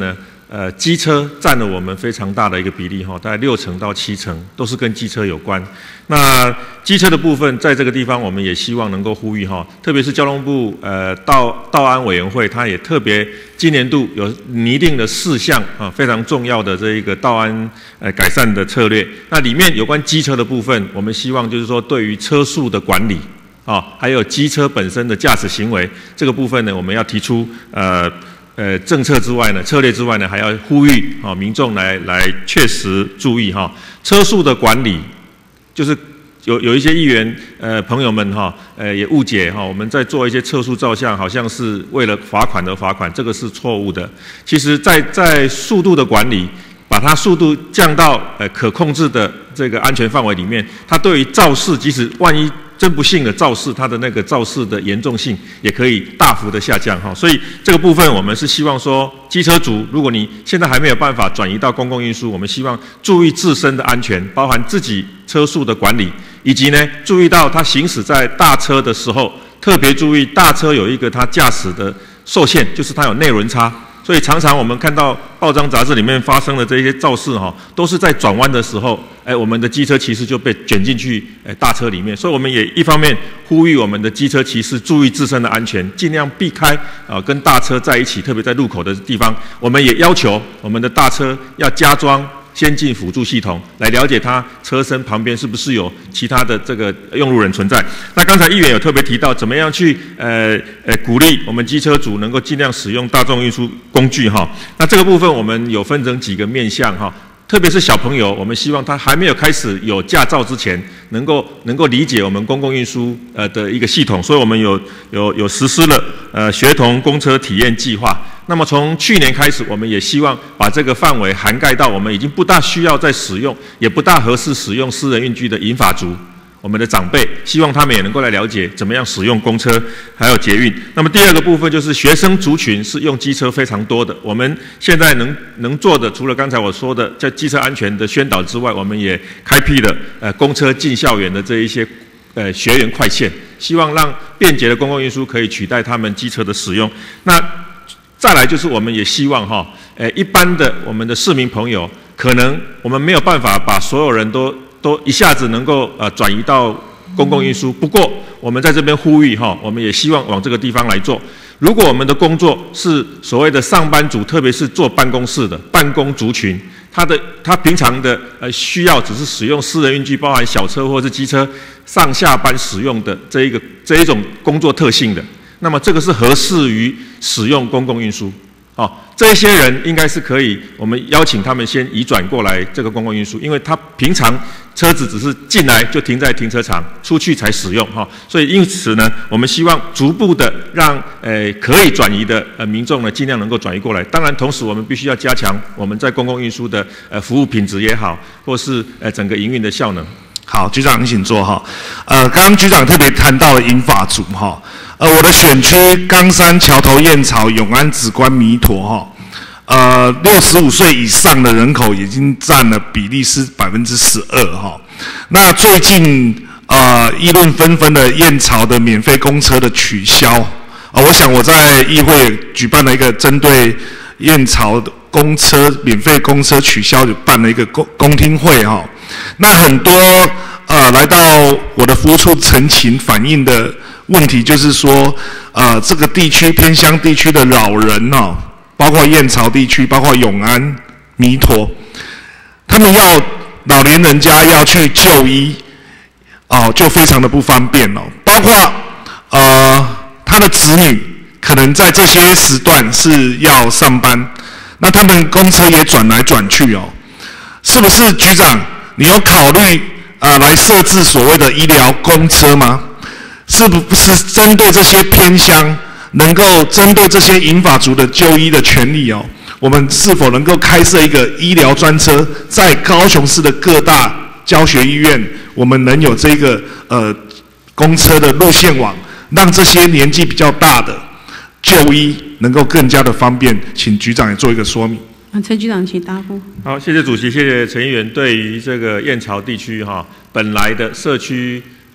呃，机车占了我们非常大的一个比例哈，大概六成到七成都是跟机车有关。那机车的部分，在这个地方我们也希望能够呼吁哈，特别是交通部呃道道安委员会，它也特别今年度有拟定了四项啊非常重要的这一个道安呃改善的策略。那里面有关机车的部分，我们希望就是说对于车速的管理啊，还有机车本身的驾驶行为这个部分呢，我们要提出呃。呃，政策之外呢，策略之外呢，还要呼吁啊、哦、民众来来确实注意哈、哦，车速的管理，就是有有一些议员呃朋友们哈、哦，呃也误解哈、哦，我们在做一些测速照相，好像是为了罚款而罚款，这个是错误的。其实在，在在速度的管理，把它速度降到呃可控制的这个安全范围里面，它对于肇事，即使万一真不幸的肇事，它的那个肇事的严重性也可以大幅的下降哈，所以这个部分我们是希望说，机车族，如果你现在还没有办法转移到公共运输，我们希望注意自身的安全，包含自己车速的管理，以及呢注意到他行驶在大车的时候，特别注意大车有一个他驾驶的受限，就是它有内轮差。所以常常我们看到报章杂志里面发生的这些肇事哈，都是在转弯的时候，哎，我们的机车骑士就被卷进去哎大车里面。所以我们也一方面呼吁我们的机车骑士注意自身的安全，尽量避开啊跟大车在一起，特别在路口的地方。我们也要求我们的大车要加装先进辅助系统，来了解它车身旁边是不是有其他的这个用路人存在。那刚才议员有特别提到，怎么样去呃呃鼓励我们机车主能够尽量使用大众运输工具哈。那这个部分我们有分成几个面向哈。特别是小朋友，我们希望他还没有开始有驾照之前，能够能够理解我们公共运输呃的一个系统，所以我们有有有实施了呃学童公车体验计划。那么从去年开始，我们也希望把这个范围涵盖到我们已经不大需要再使用，也不大合适使用私人运具的银发族。我们的长辈希望他们也能够来了解怎么样使用公车，还有捷运。那么第二个部分就是学生族群是用机车非常多的，我们现在能能做的，除了刚才我说的在机车安全的宣导之外，我们也开辟了呃公车进校园的这一些呃学员快线，希望让便捷的公共运输可以取代他们机车的使用。那再来就是我们也希望哈，呃一般的我们的市民朋友，可能我们没有办法把所有人都都一下子能够呃转移到公共运输，不过我们在这边呼吁哈，我们也希望往这个地方来做。如果我们的工作是所谓的上班族，特别是坐办公室的办公族群，他的他平常的呃需要只是使用私人运具，包含小车或是机车上下班使用的这一个这一种工作特性的，那么这个是合适于使用公共运输。哦，这些人应该是可以，我们邀请他们先移转过来这个公共运输，因为他平常车子只是进来就停在停车场，出去才使用哈、哦，所以因此呢，我们希望逐步的让呃可以转移的呃民众呢，尽量能够转移过来。当然，同时我们必须要加强我们在公共运输的呃服务品质也好，或是呃整个营运的效能。 好，局长你请坐哈。呃，刚刚局长特别谈到了银发族哈。呃，我的选区冈山、桥头、燕巢、永安、梓官、弥陀哈，呃，六十五岁以上的人口已经占了比例是百分之十二哈。那最近呃议论纷纷的燕巢的免费公车的取消，呃，我想我在议会举办了一个针对燕巢的公车免费公车取消，就办了一个公公听会哈。那很多呃来到我的服务处陈情反映的问题就是说，呃，这个地区偏乡地区的老人哦，包括燕巢地区，包括永安、弥陀，他们要老年人家要去就医，哦，就非常的不方便哦。包括呃，他的子女可能在这些时段是要上班，那他们公车也转来转去哦，是不是局长？你有考虑呃来设置所谓的医疗公车吗？是不是针对这些偏乡，能够针对这些银发族的就医的权利哦？我们是否能够开设一个医疗专车，在高雄市的各大教学医院，我们能有这个呃公车的路线网，让这些年纪比较大的就医能够更加的方便？请局长也做一个说明。 陈局长，请答复。 好，谢谢主席，谢谢陈议员对于这个燕巢地区哈本来的社区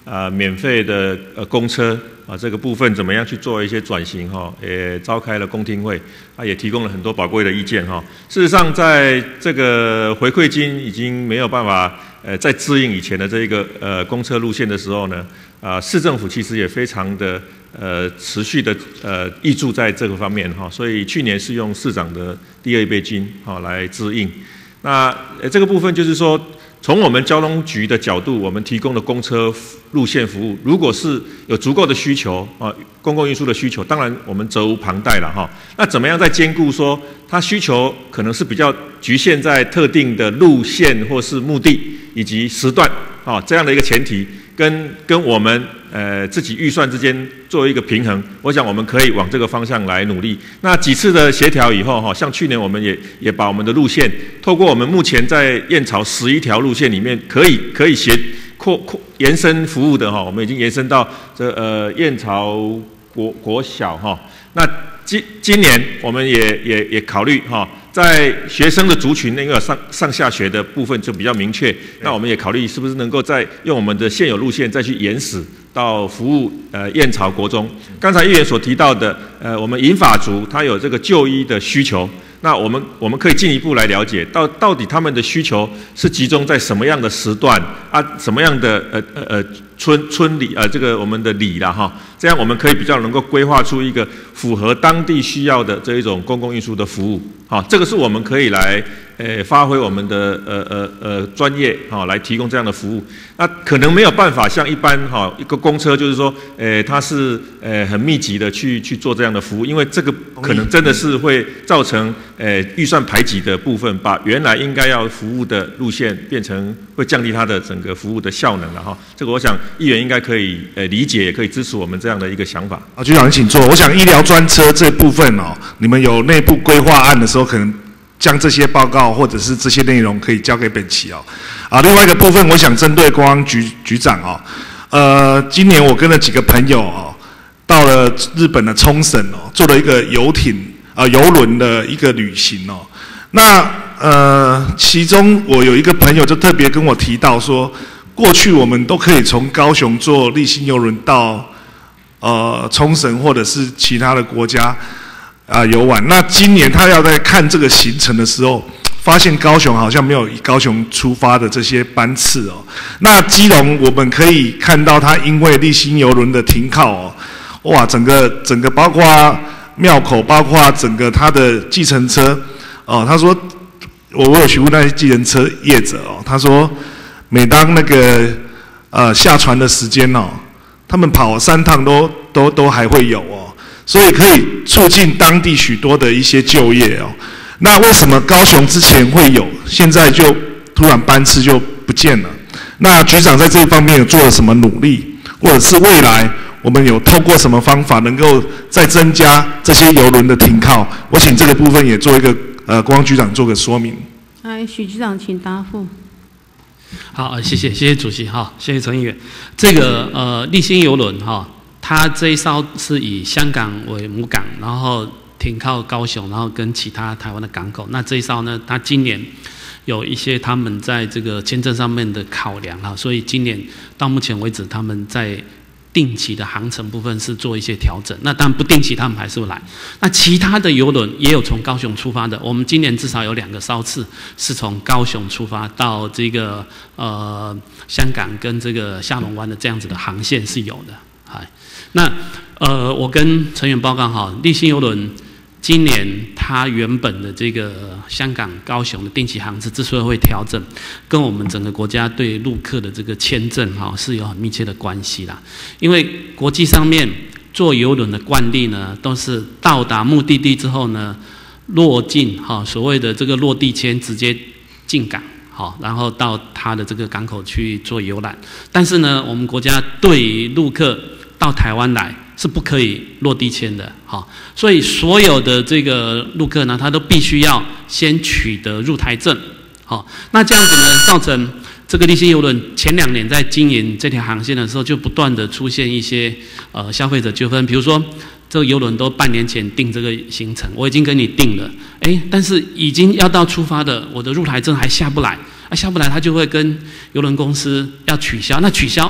呃免费的呃公车啊这个部分怎么样去做一些转型哈，也召开了公听会，啊也提供了很多宝贵的意见哈。事实上，在这个回馈金已经没有办法呃再支应以前的这一个呃公车路线的时候呢，啊市政府其实也非常的呃持续的呃挹注在这个方面哈，所以去年是用市长的第二倍金哈来支应。那呃这个部分就是说，从我们交通局的角度，我们提供的公车路线服务，如果是有足够的需求啊，公共运输的需求，当然我们责无旁贷了哈。那怎么样在兼顾说，它需求可能是比较局限在特定的路线或是目的以及时段啊这样的一个前提，跟跟我们呃自己预算之间做一个平衡，我想我们可以往这个方向来努力。那几次的协调以后哈，像去年我们也也把我们的路线，透过我们目前在燕巢十一条路线里面，可以可以协扩扩延伸服务的哈，我们已经延伸到这呃燕巢国国小哈。那今今年我们也也也考虑哈，在学生的族群那个上上下学的部分就比较明确，那我们也考虑是不是能够再用我们的现有路线再去延驶到服务呃燕巢国中。刚才议员所提到的，呃，我们银发族他有这个就医的需求，那我们我们可以进一步来了解到到底他们的需求是集中在什么样的时段啊，什么样的呃呃呃村村里呃这个我们的里啦哈，这样我们可以比较能够规划出一个符合当地需要的这一种公共运输的服务。好，这个是我们可以来呃发挥我们的呃呃呃专业哈，来提供这样的服务。那可能没有办法像一般哈一个公车，就是说呃它是呃很密集的去去做这样的服务，因为这个可能真的是会造成呃预算排挤的部分，把原来应该要服务的路线变成会降低它的整个服务的效能了哈。这个我想议员应该可以呃理解，也可以支持我们这样的一个想法。 啊，局长请坐。我想医疗专车这部分哦，你们有内部规划案的时候，可能将这些报告或者是这些内容可以交给本期哦。啊，另外一个部分，我想针对观光局局长哦，呃，今年我跟了几个朋友哦，到了日本的冲绳哦，做了一个游艇啊游轮的一个旅行哦。那呃，其中我有一个朋友就特别跟我提到说，过去我们都可以从高雄坐丽星游轮到呃冲绳或者是其他的国家啊、呃、游玩。那今年他要在看这个行程的时候，发现高雄好像没有以高雄出发的这些班次哦。那基隆我们可以看到，它因为丽星游轮的停靠哦，哇，整个整个包括庙口，包括整个它的计程车哦，他说我我有询问那些计程车业者哦，他说每当那个呃下船的时间哦，他们跑三趟都都都还会有哦，所以可以促进当地许多的一些就业哦。那为什么高雄之前会有，现在就突然班次就不见了？那局长在这一方面有做了什么努力，或者是未来我们有透过什么方法能够再增加这些邮轮的停靠？我请这个部分也做一个呃观光局长做个说明。 来，许局长请答复。 好，谢谢，谢谢主席哈，谢谢陈议员。这个呃丽星邮轮哈，它这一艘是以香港为母港，然后停靠高雄，然后跟其他台湾的港口。那这一艘呢，它今年有一些他们在这个签证上面的考量哈，所以今年到目前为止，他们在定期的航程部分是做一些调整。那当然不定期他们还是会来。那其他的邮轮也有从高雄出发的，我们今年至少有两个艘次是从高雄出发到这个呃香港跟这个下龙湾的这样子的航线是有的。哎，那呃我跟成员报告哈，丽星邮轮今年它原本的这个香港、高雄的定期航次之所以会调整，跟我们整个国家对陆客的这个签证哈是有很密切的关系啦。因为国际上面坐邮轮的惯例呢，都是到达目的地之后呢，落境哈所谓的这个落地签直接进港。好，然后到它的这个港口去做游览。但是呢，我们国家对于陆客到台湾来是不可以落地签的，好，所以所有的这个陆客呢，他都必须要先取得入台证，好，那这样子呢，造成这个丽星邮轮前两年在经营这条航线的时候，就不断的出现一些呃消费者纠纷，比如说这个邮轮都半年前订这个行程，我已经跟你订了，哎，但是已经要到出发的，我的入台证还下不来，啊下不来，他就会跟邮轮公司要取消，那取消。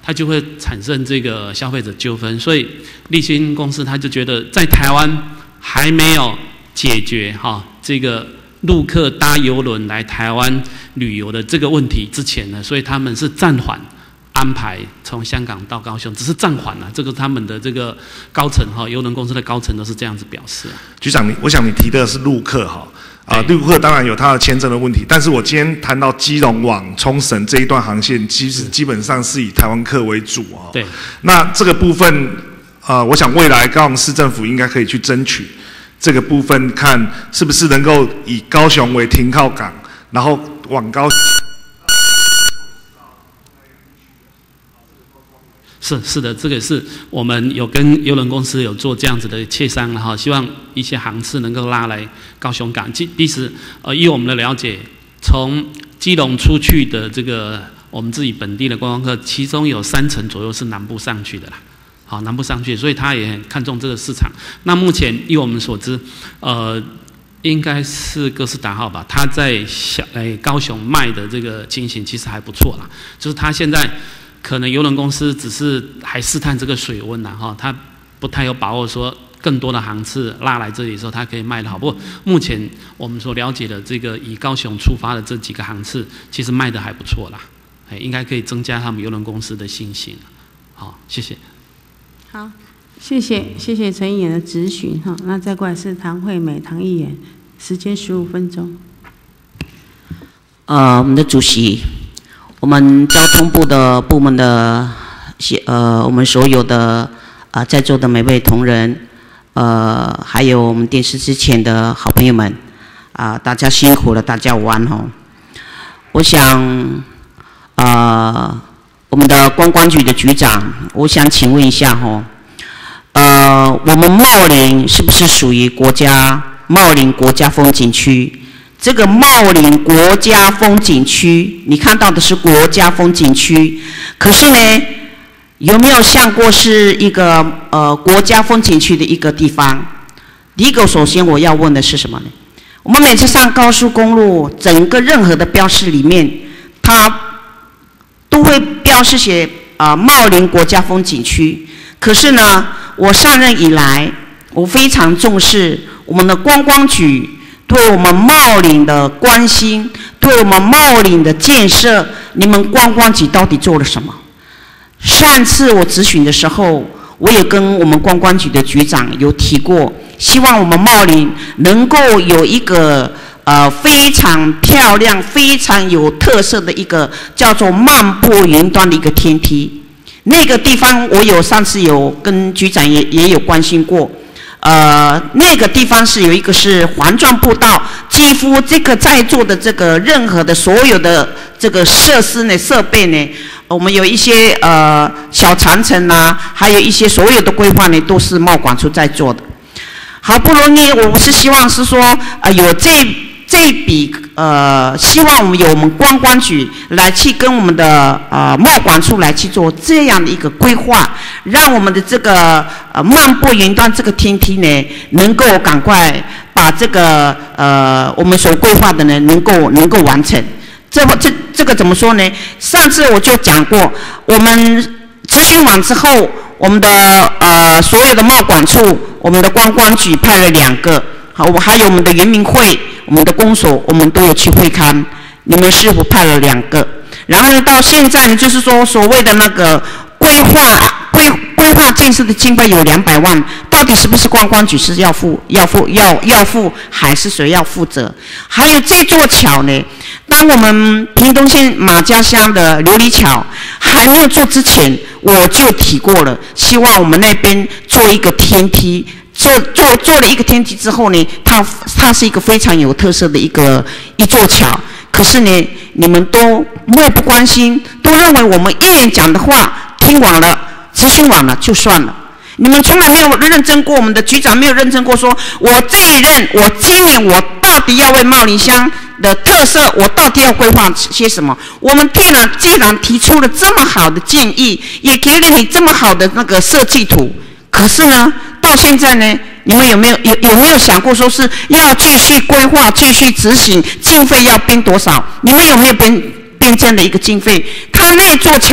它就会产生这个消费者纠纷。所以立新公司他就觉得在台湾还没有解决哈这个陆客搭邮轮来台湾旅游的这个问题之前呢，所以他们是暂缓安排从香港到高雄，只是暂缓了。这个他们的这个高层哈，邮轮公司的高层都是这样子表示。 局长，你我想你提的是陆客哈，啊，陆客当然有他的签证的问题，但是我今天谈到基隆往冲绳这一段航线，其实基本上是以台湾客为主哦。 对。 那这个部分，呃，我想未来高雄市政府应该可以去争取这个部分，看是不是能够以高雄为停靠港，然后往高。 是是的，这个是我们有跟邮轮公司有做这样子的协商，然后希望一些航次能够拉来高雄港。其实，呃，依我们的了解，从基隆出去的这个我们自己本地的观光客，其中有三成左右是南部上去的啦。好，南部上去，所以他也很看重这个市场。那目前依我们所知，呃，应该是哥斯达号吧，他在小诶高雄卖的这个情形其实还不错啦，就是他现在。可能邮轮公司只是还试探这个水温呐，哈，他不太有把握说更多的航次拉来这里的时候，它可以卖得好。不过目前我们所了解的这个以高雄出发的这几个航次，其实卖得还不错啦，哎，应该可以增加他们邮轮公司的信心。好，谢谢。 好，谢谢谢谢陈议员的质询哈，那再过来是唐惠美唐议员，时间十五分钟。 呃，我们的主席。我们交通部的部门的，呃，我们所有的啊、呃、在座的每位同仁，呃，还有我们电视之前的好朋友们，啊、呃，大家辛苦了，大家午安吼。我想，啊、呃，我们的观光局的局长，我想请问一下吼，呃，我们茂林是不是属于国家茂林国家风景区？这个茂林国家风景区，你看到的是国家风景区，可是呢，有没有像过是一个呃国家风景区的一个地方？第一个，首先我要问的是什么呢？我们每次上高速公路，整个任何的标示里面，它都会标示写啊、呃、茂林国家风景区。可是呢，我上任以来，我非常重视我们的观光局。对我们茂林的关心，对我们茂林的建设，你们观光局到底做了什么？上次我质询的时候，我也跟我们观光局的局长有提过，希望我们茂林能够有一个呃非常漂亮、非常有特色的一个叫做漫步云端的一个天梯。那个地方我有上次有跟局长也也有关心过。呃，那个地方是有一个是环状步道，几乎这个在座的这个任何的所有的这个设施呢、设备呢，我们有一些呃小长城啊，还有一些所有的规划呢，都是贸管处在做的。好不容易，我是希望是说，呃，有这这笔呃，希望我们有我们观光局来去跟我们的呃贸管处来去做这样的一个规划，让我们的这个呃漫步云端这个天梯呢，能够赶快把这个呃我们所规划的呢，能够能够完成。这这这个怎么说呢？上次我就讲过，我们咨询完之后，我们的呃所有的贸管处，我们的观光局派了两个。好，我还有我们的原民会，我们的公所，我们都有去会勘。你们师傅派了两个，然后呢，到现在呢，就是说所谓的那个规划规规划建设的经费有两百万，到底是不是观光局是要付要付要要付，还是谁要负责？还有这座桥呢？当我们屏东县马家乡的琉璃桥还没有做之前，我就提过了，希望我们那边做一个天梯。做做做了一个天梯之后呢，它它是一个非常有特色的一个一座桥。可是呢，你们都漠不关心，都认为我们议员讲的话听完了、咨询完了就算了。你们从来没有认真过，我们的局长没有认真过说，我这一任，我今年我到底要为茂林乡的特色，我到底要规划些什么？我们既然既然提出了这么好的建议，也给了你这么好的那个设计图，可是呢？到现在呢，你们有没有有有没有想过说是要继续规划、继续执行，经费要编多少？你们有没有编编这样的一个经费？它那座桥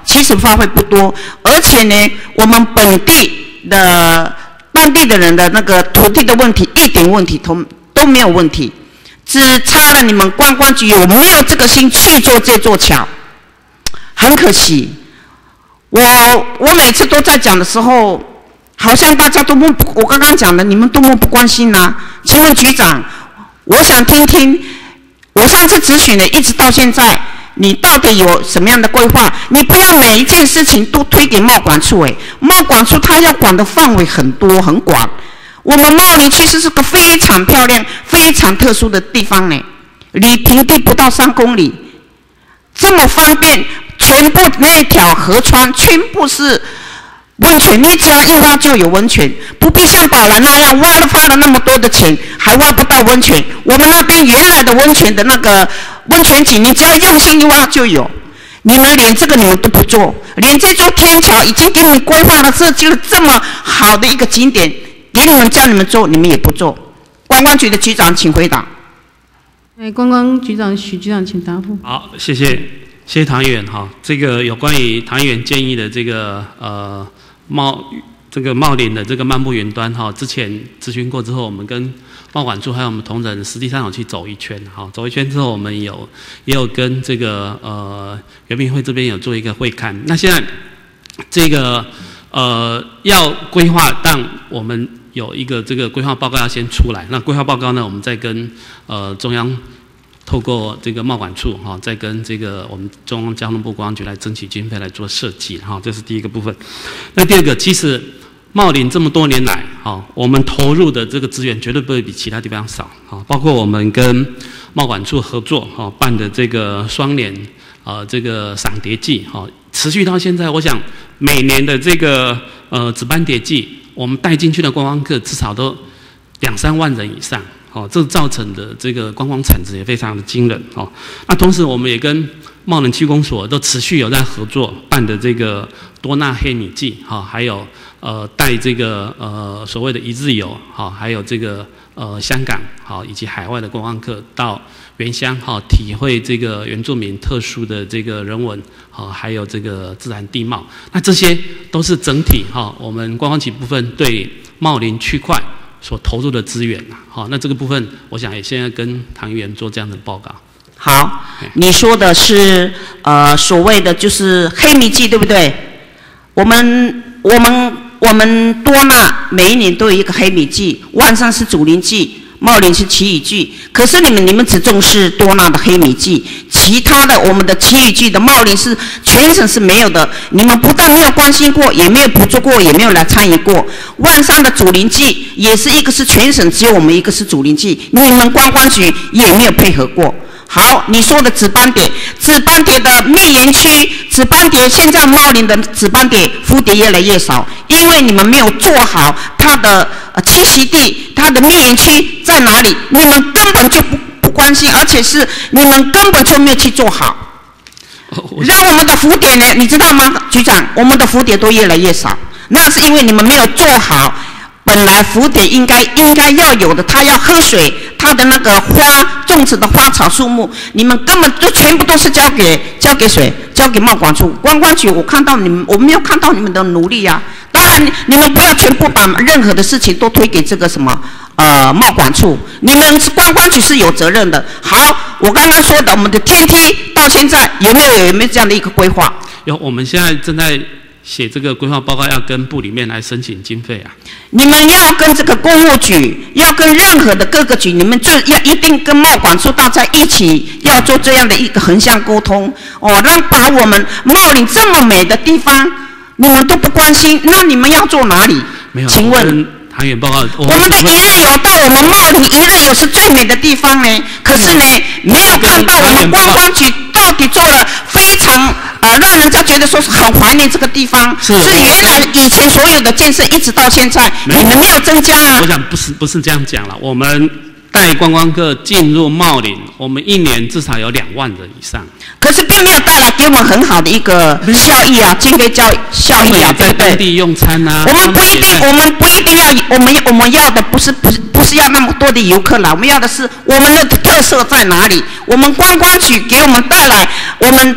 其实花费不多，而且呢，我们本地的当地的人的那个土地的问题一点问题都都没有问题，只差了你们观光局有没有这个心去做这座桥，很可惜。我我每次都在讲的时候，好像大家都不，我刚刚讲的你们都不关心呐、啊。请问局长，我想听听，我上次咨询的一直到现在，你到底有什么样的规划？你不要每一件事情都推给贸管处，哎，贸管处它要管的范围很多很广。我们茂林其实是个非常漂亮、非常特殊的地方呢，离平地不到三公里，这么方便。全部那条河川全部是温泉，你只要一挖就有温泉，不必像宝兰那样挖了花了那么多的钱，还挖不到温泉。我们那边原来的温泉的那个温泉井，你只要用心一挖就有。你们连这个你们都不做，连这座天桥已经给你们规划了、设计了这么好的一个景点，给你们叫你们做，你们也不做。观光局的局长，请回答。 哎，观光局长许局长，请答复。 好，谢谢。谢谢唐议员哈，这个有关于唐议员建议的这个呃茂这个茂林的这个漫步云端哈，之前咨询过之后，我们跟贸管处还有我们同仁实际上有去走一圈哈，走一圈之后，我们有也有跟这个呃原民会这边有做一个会勘。那现在这个呃要规划，但我们有一个这个规划报告要先出来，那规划报告呢，我们再跟呃中央。透过这个贸管处哈，再跟这个我们中央交通部观光局来争取经费来做设计哈，这是第一个部分。那第二个，其实茂林这么多年来哈，我们投入的这个资源绝对不会比其他地方少哈，包括我们跟贸管处合作哈办的这个双联呃这个赏蝶季哈，持续到现在，我想每年的这个呃紫斑蝶季，我们带进去的观光客至少都两三万人以上。哦，这造成的这个观光产值也非常的惊人哦。那同时，我们也跟茂林区公所都持续有在合作办的这个多纳黑米季，哈、哦，还有呃带这个呃所谓的一日游，哈、哦，还有这个呃香港，好、哦，以及海外的观光客到原乡，哈、哦，体会这个原住民特殊的这个人文，好、哦，还有这个自然地貌。那这些都是整体哈、哦，我们观光局部分对茂林区块。所投入的资源呐，好，那这个部分，我想也现在跟唐议员做这样的报告。 好，你说的是呃所谓的就是黑米季，对不对？我们我们我们多纳每一年都有一个黑米季，万山是主林季，茂林是奇雨季。可是你们你们只重视多纳的黑米季，其他的我们的奇雨季的茂林是全省是没有的。你们不但没有关心过，也没有补助过，也没有来参与过。万山的主林季也是一个是全省只有我们一个是主林季，你们观光局也没有配合过。好，你说的紫斑蝶，紫斑蝶的灭园区，紫斑蝶现在茂林的紫斑蝶蝴蝶越来越少，因为你们没有做好它的呃栖息地，它的灭园区在哪里？你们根本就不不关心，而且是你们根本就没有去做好。让我们的蝴蝶呢，你知道吗，局长？我们的蝴蝶都越来越少，那是因为你们没有做好。本来蝴蝶应该应该要有的，它要喝水，它的那个花种植的花草树木，你们根本就全部都是交给交给谁？交给贸管处、观光局。我看到你们，我没有看到你们的努力啊。当然，你们不要全部把任何的事情都推给这个什么呃贸管处，你们观光局是有责任的。好，我刚刚说的，我们的天梯到现在有没有有没有这样的一个规划？ 有，我们现在正在。写这个规划报告要跟部里面来申请经费啊！ 你们要跟这个公务局，要跟任何的各个局，你们就要一定跟贸管处大家一起要做这样的一个横向沟通哦，让把我们茂林这么美的地方，你们都不关心，那你们要做哪里？ 没有， 请问。 唐远报告， 我们的一日游到我们茂林，一日游是最美的地方呢。可是呢，没有看到我们观光局到底做了非常呃，让人家觉得说是很怀念这个地方。是原来以前所有的建设一直到现在，你们没有增加啊。 我想不是不是这样讲了，我们带观光客进入茂林，我们一年至少有两万人以上。 可是并没有带来给我们很好的一个效益啊，经费效效益啊，对不对？ 在当地用餐啊。 我们不一定，我们不一定要，我们我们要的不是不是不是要那么多的游客来，我们要的是我们的特色在哪里？我们观光局给我们带来，我们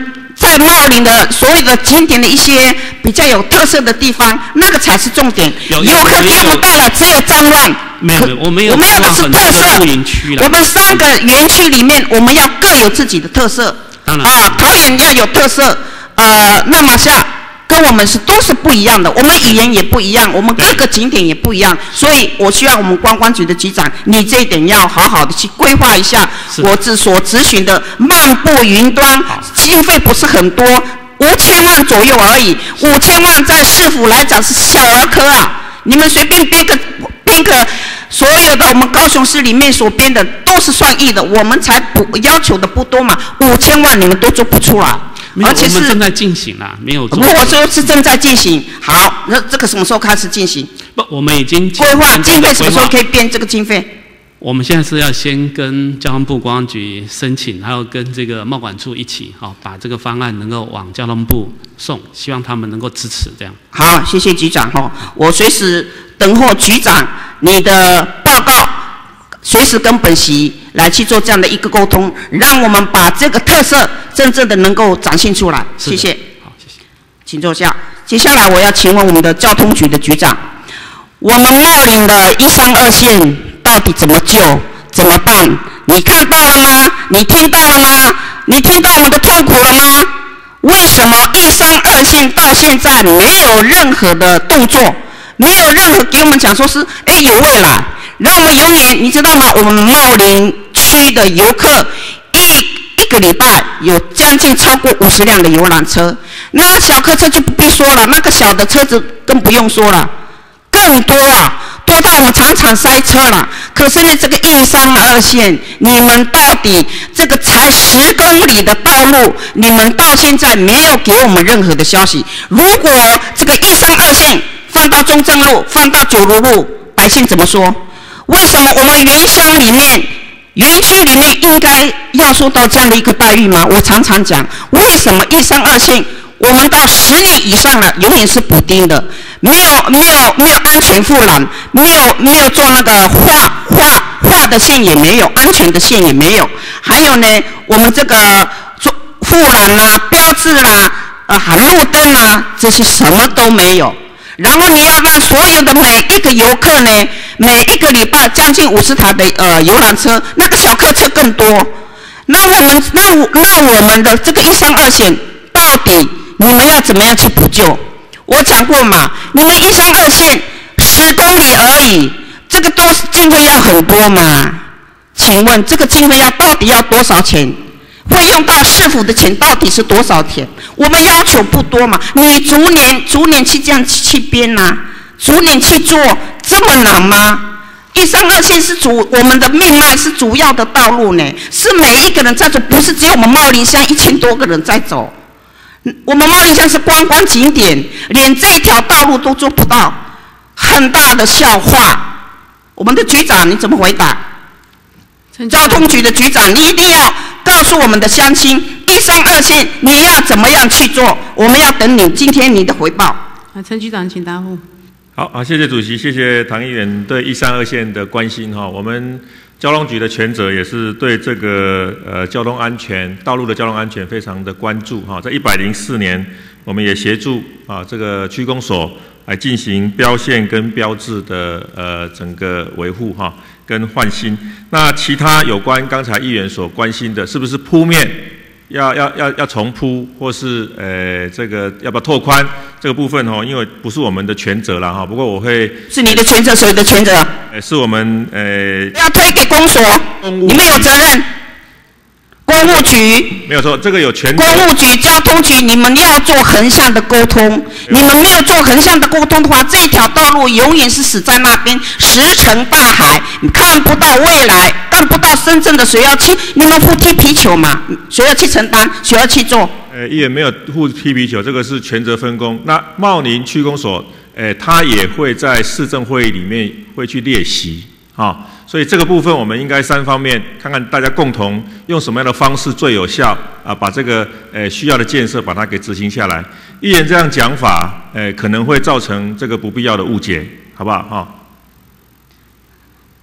在茂林的所有的景点的一些比较有特色的地方，那个才是重点。游客给我们带来只有脏乱。 没有，我们有我们要的是特色。 露营区我们三个园区里面，我们要各有自己的特色。 当然啊，桃园要有特色，呃，那马夏跟我们是都是不一样的，我们语言也不一样，我们各个景点也不一样，所以我希望我们观光局的局长，你这一点要好好的去规划一下。我之所咨询的漫步云端，经费不是很多，五千万左右而已，五千万在市府来讲是小儿科啊，你们随便编个编个。所有的我们高雄市里面所编的都是算亿的，我们才不要求的不多嘛，五千万你们都做不出来， 而且是正在进行啦，没有做。 我说是正在进行，好，那这个什么时候开始进行？ 不，我们已经规划经费什么时候可以编这个经费？ 我们现在是要先跟交通部观光局申请，还有跟这个贸管处一起，哈、哦，把这个方案能够往交通部送，希望他们能够支持这样。 好，谢谢局长哈，我随时等候局长你的报告，随时跟本席来去做这样的一个沟通，让我们把这个特色真正的能够展现出来。谢谢。 好，谢谢。 请坐下。接下来我要请问我们的交通局的局长，我们茂林的一三二线到底怎么救？怎么办？你看到了吗？你听到了吗？你听到我们的痛苦了吗？为什么一三二线到现在没有任何的动作？没有任何给我们讲说是哎有未来，让我们永远你知道吗？我们茂林区的游客一一个礼拜有将近超过五十辆的游览车，那小客车就不必说了，那个小的车子更不用说了，更多啊，多到我们常常塞车了。可是呢，这个一三二线，你们到底这个才十公里的道路，你们到现在没有给我们任何的消息。如果这个一三二线放到中正路，放到九如路，百姓怎么说？为什么我们原乡里面、园区里面应该要受到这样的一个待遇吗？我常常讲，为什么一三二线我们到十年以上了，永远是补丁的，没有没有没有安全护栏，没有没有做那个画画画的线也没有，安全的线也没有。还有呢，我们这个做护栏啦、标志啦、呃喊路灯啦，这些什么都没有。然后你要让所有的每一个游客呢，每一个礼拜将近五十台的呃游览车，那个小客车更多。那我们那那我们的这个一三二线到底你们要怎么样去补救？我讲过嘛，你们一三二线十公里而已，这个都经费要很多嘛？请问这个经费要到底要多少钱？会用到市府的钱到底是多少钱？我们要求不多嘛，你逐年逐年去这样去编呐、啊，逐年去做，这么难吗？一三二线是主我们的命脉，是主要的道路呢，是每一个人在走，不是只有我们茂林乡一千多个人在走。我们茂林乡是观光景点，连这条道路都做不到，很大的笑话。我们的局长你怎么回答？交通局的局长，你一定要告诉我们的乡亲，一三二线你要怎么样去做？我们要等你今天你的回报。 啊，陈局长，请答复。 好啊，谢谢主席，谢谢唐议员对一三二线的关心哈。我们交通局的权责也是对这个呃交通安全、道路的交通安全非常的关注哈。在一百零四年，我们也协助啊这个区公所来进行标线跟标志的呃整个维护哈。跟换新，那其他有关刚才议员所关心的，是不是铺面要要要要重铺，或是呃这个要不要拓宽这个部分哦？因为不是我们的全责啦哈，不过我会是你的全责，谁的全责？ 呃，是我们呃要推给公所，你们有责任。公务局没有错，这个有权。 公务局、交通局，你们要做横向的沟通。你们没有做横向的沟通的话，这条道路永远是死在那边，石沉大海，你看不到未来，看不到深圳的谁要去？你们不踢皮球嘛？谁要去承担？谁要去做？ 呃，也没有互踢皮球，这个是权责分工。那茂林区公所，呃，他也会在市政会议里面会去列席啊。哦，所以这个部分我们应该三方面看看大家共同用什么样的方式最有效啊，把这个呃需要的建设把它给执行下来。议员这样讲法，呃可能会造成这个不必要的误解，好不好？哈。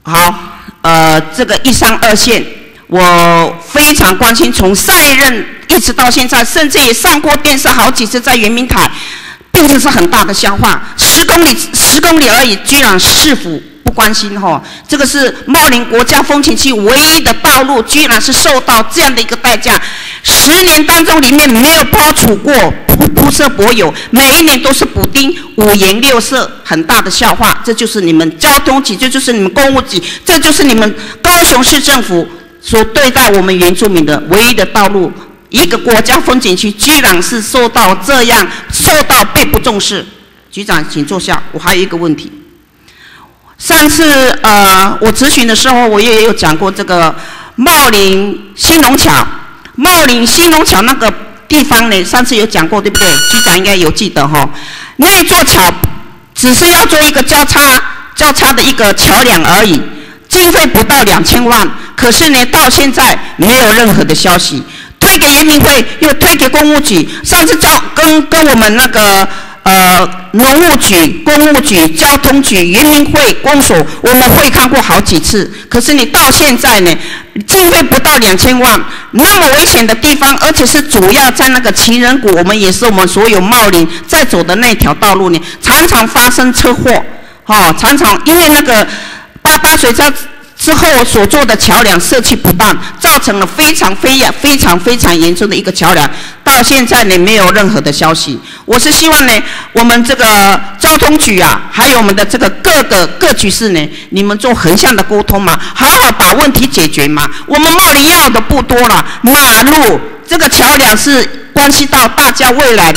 好，呃，这个一三二线，我非常关心，从上一任一直到现在，甚至也上过电视好几次，在圆明台，变成是很大的笑话。十公里十公里而已，居然市府不关心哈，这个是茂林国家风景区唯一的道路，居然是受到这样的一个代价。十年当中里面没有包储过铺铺设柏油，每一年都是补丁，五颜六色，很大的笑话。这就是你们交通局，这就是你们公务局，这就是你们高雄市政府所对待我们原住民的唯一的道路。一个国家风景区居然是受到这样受到被不重视。局长请坐下，我还有一个问题。上次呃我咨询的时候，我也有讲过这个茂林兴隆桥，茂林兴隆桥那个地方呢，上次有讲过对不对？局长应该有记得哈。那一座桥只是要做一个交叉交叉的一个桥梁而已，经费不到两千万，可是呢到现在没有任何的消息，推给人民会又推给公务局，上次交跟跟我们那个。呃，农务局、公务局、交通局、原民会、公所，我们会看过好几次。可是你到现在呢，经费不到两千万，那么危险的地方，而且是主要在那个情人谷，我们也是我们所有茂林在走的那条道路呢，常常发生车祸，哦，常常因为那个八八水灾之后所做的桥梁设计不当，造成了非常非常非常非常严重的一个桥梁，到现在呢没有任何的消息。我是希望呢，我们这个交通局啊，还有我们的这个各个各局室呢，你们做横向的沟通嘛，好好把问题解决嘛。我们茂林要的不多了，马路这个桥梁是关系到大家未来。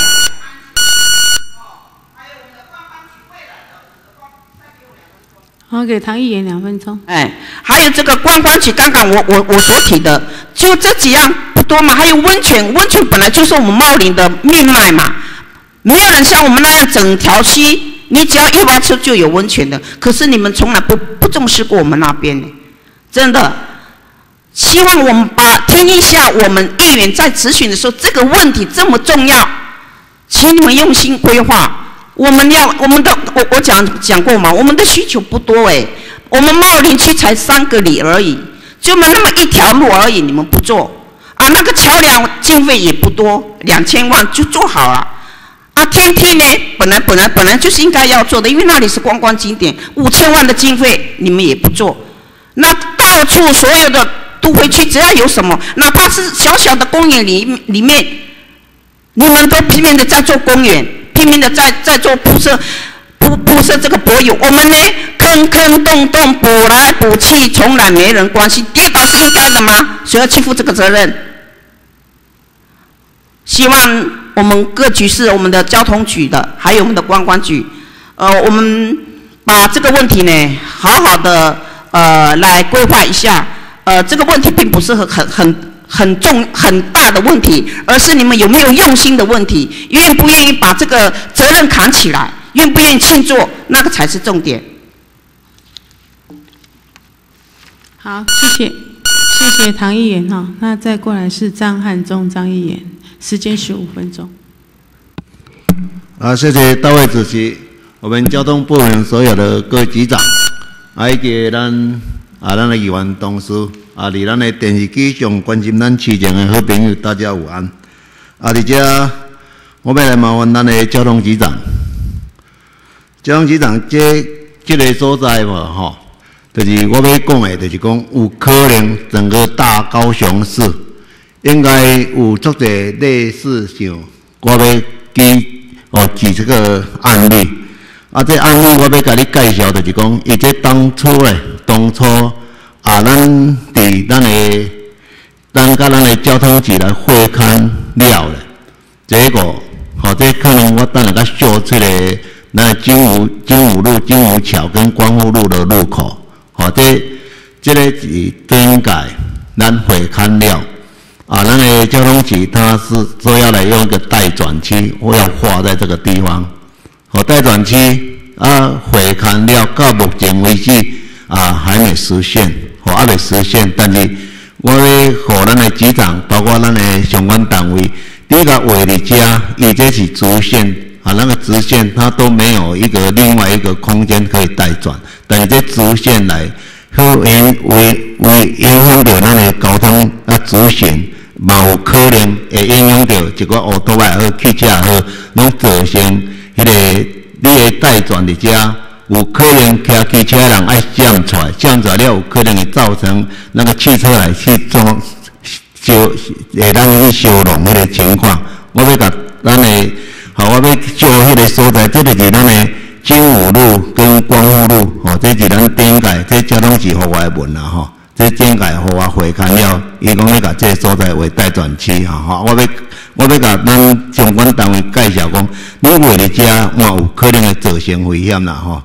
好，给唐议员两分钟。 哎，还有这个观光局，刚刚我我我所提的，就这几样不多嘛。还有温泉，温泉本来就是我们茂林的命脉嘛，没有人像我们那样整条溪，你只要一挖车就有温泉的。可是你们从来不不重视过我们那边呢，真的。希望我们把听一下我们议员在咨询的时候，这个问题这么重要，请你们用心规划。我们要我们的我我讲讲过嘛，我们的需求不多哎，我们茂林区才三个里而已，就那么一条路而已，你们不做啊？那个桥梁经费也不多，两千万就做好了啊。天梯呢，本来本来本来就是应该要做的，因为那里是观光景点，五千万的经费你们也不做。那到处所有的都会区，只要有什么，哪怕是小小的公园里里面，你们都拼命的在做公园。拼命的在在做铺设铺铺设这个柏油，我们呢坑坑洞洞补来补去，从来没人关心，跌倒是应该的吗？谁要去负这个责任？希望我们各局是我们的交通局的，还有我们的观光局，呃，我们把这个问题呢好好的呃来规划一下。呃，这个问题并不是很很很。很重很大的问题，而是你们有没有用心的问题，愿不愿意把这个责任扛起来，愿不愿意去做，那个才是重点。 好，谢谢，谢谢唐议员哈。那再过来是张汉忠张议员，时间十五分钟。 啊，谢谢大会主席，我们交通部门所有的各局长，啊，以及咱啊咱的议员同事。啊！伫咱的电视机上关心咱市情的好朋友，大家有安。啊！伫遮，我要来麻烦咱的交通局长。交通局长，这这个所在嘛，吼，就是我要讲的，就是讲有可能整个大高雄市应该有足侪类似像我要举哦举这个案例。啊，这案例我要甲你介绍，就是讲，伊这当初咧，当初。啊，咱伫咱的，咱甲咱的交通局来会勘了咧，结果，吼，这可能我等下甲秀出来，咱的金湖金湖路、金湖桥跟光复路的路口，吼，这这个是更改咱会勘了，啊，咱的交通局它是说要来用一个待转区，我要画在这个地方，好，待转区啊，会勘了，到目前为止啊，还没实现。我还没实现，但是我咧，和咱的局长，包括咱的相关单位，第一个画伫遮，伊这是直线啊，那个直线它都没有一个另外一个空间可以带转，但是这直线来，好为为为影响到咱的交通啊直线嘛有可能会影响到一个乌托邦也好、汽车也好，拢造成迄、那个你的带转伫遮，有可能骑汽车的人爱闪出来，闪出来了有可能会造成那个汽车来去装烧，会当去烧弄迄个情况。我要甲咱的，好，我要就迄个所在，这就是咱的精武路跟光复路，吼，这是咱顶界，这交通局互我的文啦，吼。这顶界互我回看了，伊讲要甲这个所在为待转区哈，吼，我要我要甲咱相关单位介绍讲，你为了遮嘛有可能会造成危险啦，吼。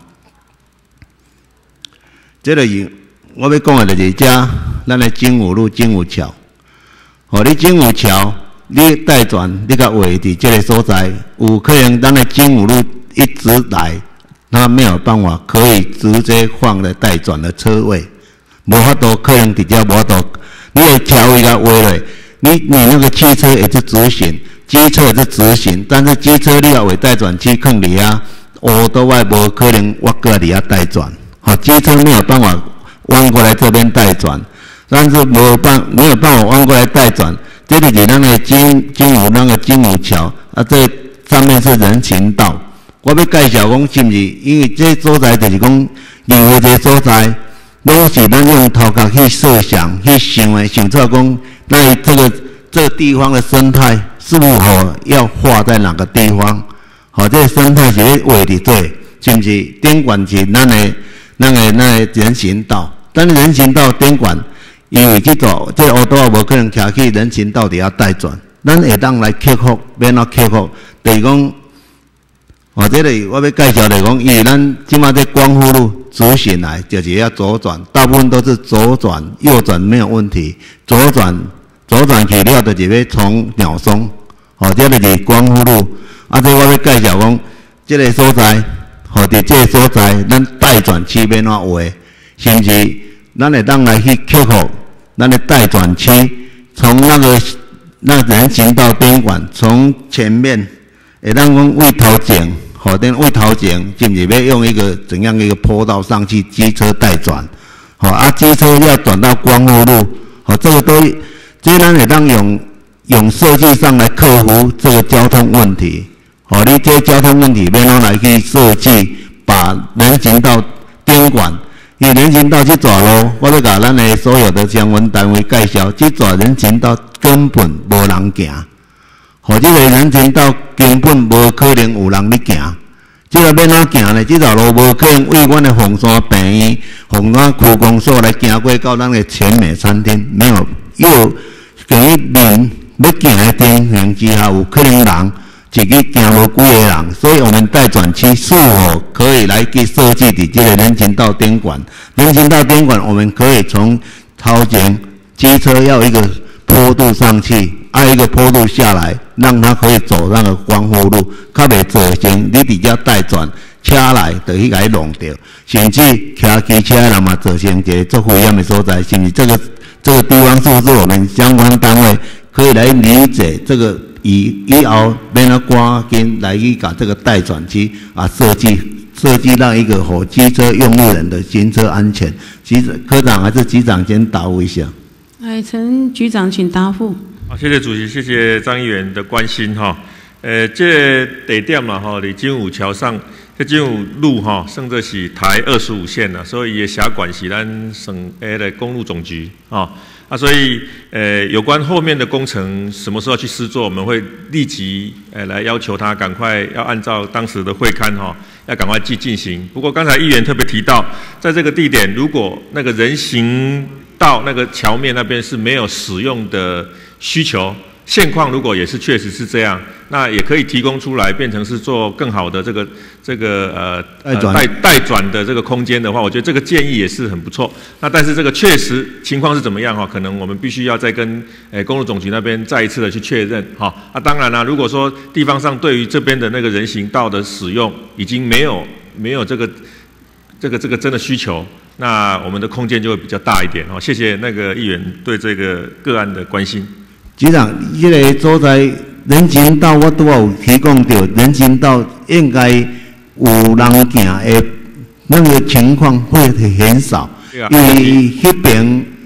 这个是我要讲的就是遮，咱的精武路、精武桥，吼，你精武桥，你待转，你甲画伫这个所在，有可能咱的精武路一直来，它没有办法可以直接放在待转的车位。无法度，可能直接无法度，你的桥位甲画落，你你那个汽车也是直行，机车也是直行，但是机车你要为待转区放伫遐，乌都外无可能挖过来伫遐待转，好，机车没有办法弯过来这边待转，但是没有办没有办法弯过来待转，这里是咱个金金武那个金武桥啊，这上面是人行道，我要介绍讲是毋是？因为这所在就是讲，因为这所在。拢是咱用头壳去设想、去想的，想出来讲，那这个这个地方的生态是否要画在哪个地方？好，这个生态是画伫对，是不是？顶管是咱的、咱的、咱的人行道，咱人行道顶管，因为这个这个乌道无可能徛去人行道底下待转，咱会当来克服，免怎克服？就是讲。哦，这里我要介绍就是讲，因为咱即马在光复路直行来，就是要左转，大部分都是左转，右转没有问题。左转，左转去了就是要从鸟松，哦，这里是光复路。啊，这我要介绍讲，这个所在，哦，伫这个所在，咱待转区要怎画，是不是？咱会当来去克服咱的待转区，从那个那人行道边管，从前面。会当讲为头前，好，等为头前，是不是要用一个怎样的一个坡道上去机车带转？好啊，机车要转到光复路，好，这个都，这咱会当用用设计上来克服这个交通问题。好，你这交通问题要怎来去设计，把人行道顶管，因为人行道这条路，我要甲咱的所有的相关单位介绍，这条人行道根本无人行。或者个人行道根本无可能有人咧行，即个要哪行呢？即条路无可能为阮的凤山病院、凤山区公所来行过到咱的全美餐厅，没有，又等于人要行的情形之下，有可能人一个行无几个人，所以我们待转区是否可以来去设计伫这个人行道顶管？人行道顶管，我们可以从头前机车要一个坡度上去。按一个坡度下来，让它可以走那个光复路，较袂造成你伫遮待转车来就去甲伊弄掉，甚至骑机车人嘛造成一个足危险的所在，是不是？这个这个地方是不是我们相关单位可以来理解这个以以后变得赶紧来去把这个待转区啊设计设计让一个给机车用路人的行车安全。局科长还是局长先答复一下。 来，陈局长请答复。 好，谢谢主席，谢谢张议员的关心哈。呃，这地点嘛哈，离金武桥上，这金武路哈，算作是台二十五线啦，所以也辖管是咱省诶的公路总局啊。啊，所以呃，有关后面的工程什么时候去施作，我们会立即呃来要求他赶快要按照当时的会勘哈，要赶快去进行。不过刚才议员特别提到，在这个地点，如果那个人行道那个桥面那边是没有使用的需求，现况如果也是确实是这样，那也可以提供出来，变成是做更好的这个这个呃带带转的这个空间的话，我觉得这个建议也是很不错。那但是这个确实情况是怎么样哈？可能我们必须要再跟诶公路总局那边再一次的去确认哈。啊，当然啦，如果说地方上对于这边的那个人行道的使用已经没有没有这个这个这个真的需求。那我们的空间就会比较大一点哦。谢谢那个议员对这个个案的关心。 局长，这个所在人行道我都有提供到，人行道应该有人行的那个情况会很少，因为那边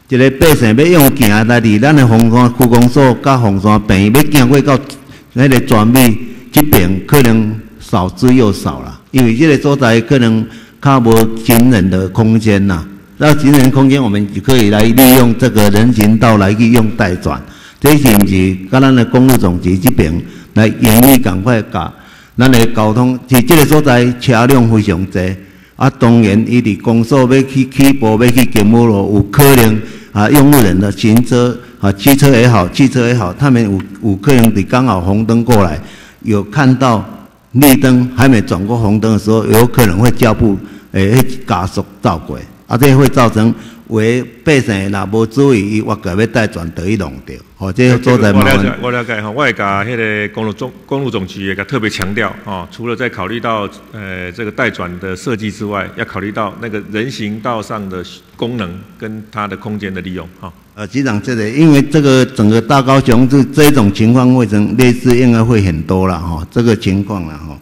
一个百姓要用行的代志，咱的凤山区公所甲凤山病院要行过到迄个全美这边，可能少之又少啦。因为这个所在可能较无行人的空间呐。那行人空间，我们就可以来利用这个人行道来去用代转。这是毋是？甲咱的公路总局这边来愿意赶快甲咱的交通，是这个所在车辆非常多。啊，当然，伊伫公所要去起步，要去金木路，有可能啊，用路人的行车啊，汽车也好，汽车也好，他们有有可能伫刚好红灯过来，有看到绿灯还没转过红灯的时候，有可能会脚步诶加速照过，啊，这会造成为百姓若无注意，伊挖个要带转得去弄掉，哦，这所在麻烦。 我了解哈，我会甲迄个公路总公路总局也甲特别强调哦，除了在考虑到呃这个带转的设计之外，要考虑到那个人行道上的功能跟它的空间的利用哈。 呃，局长，这个因为这个整个大高雄这这种情况会成类似，应该会很多了哈，这个情况了哈。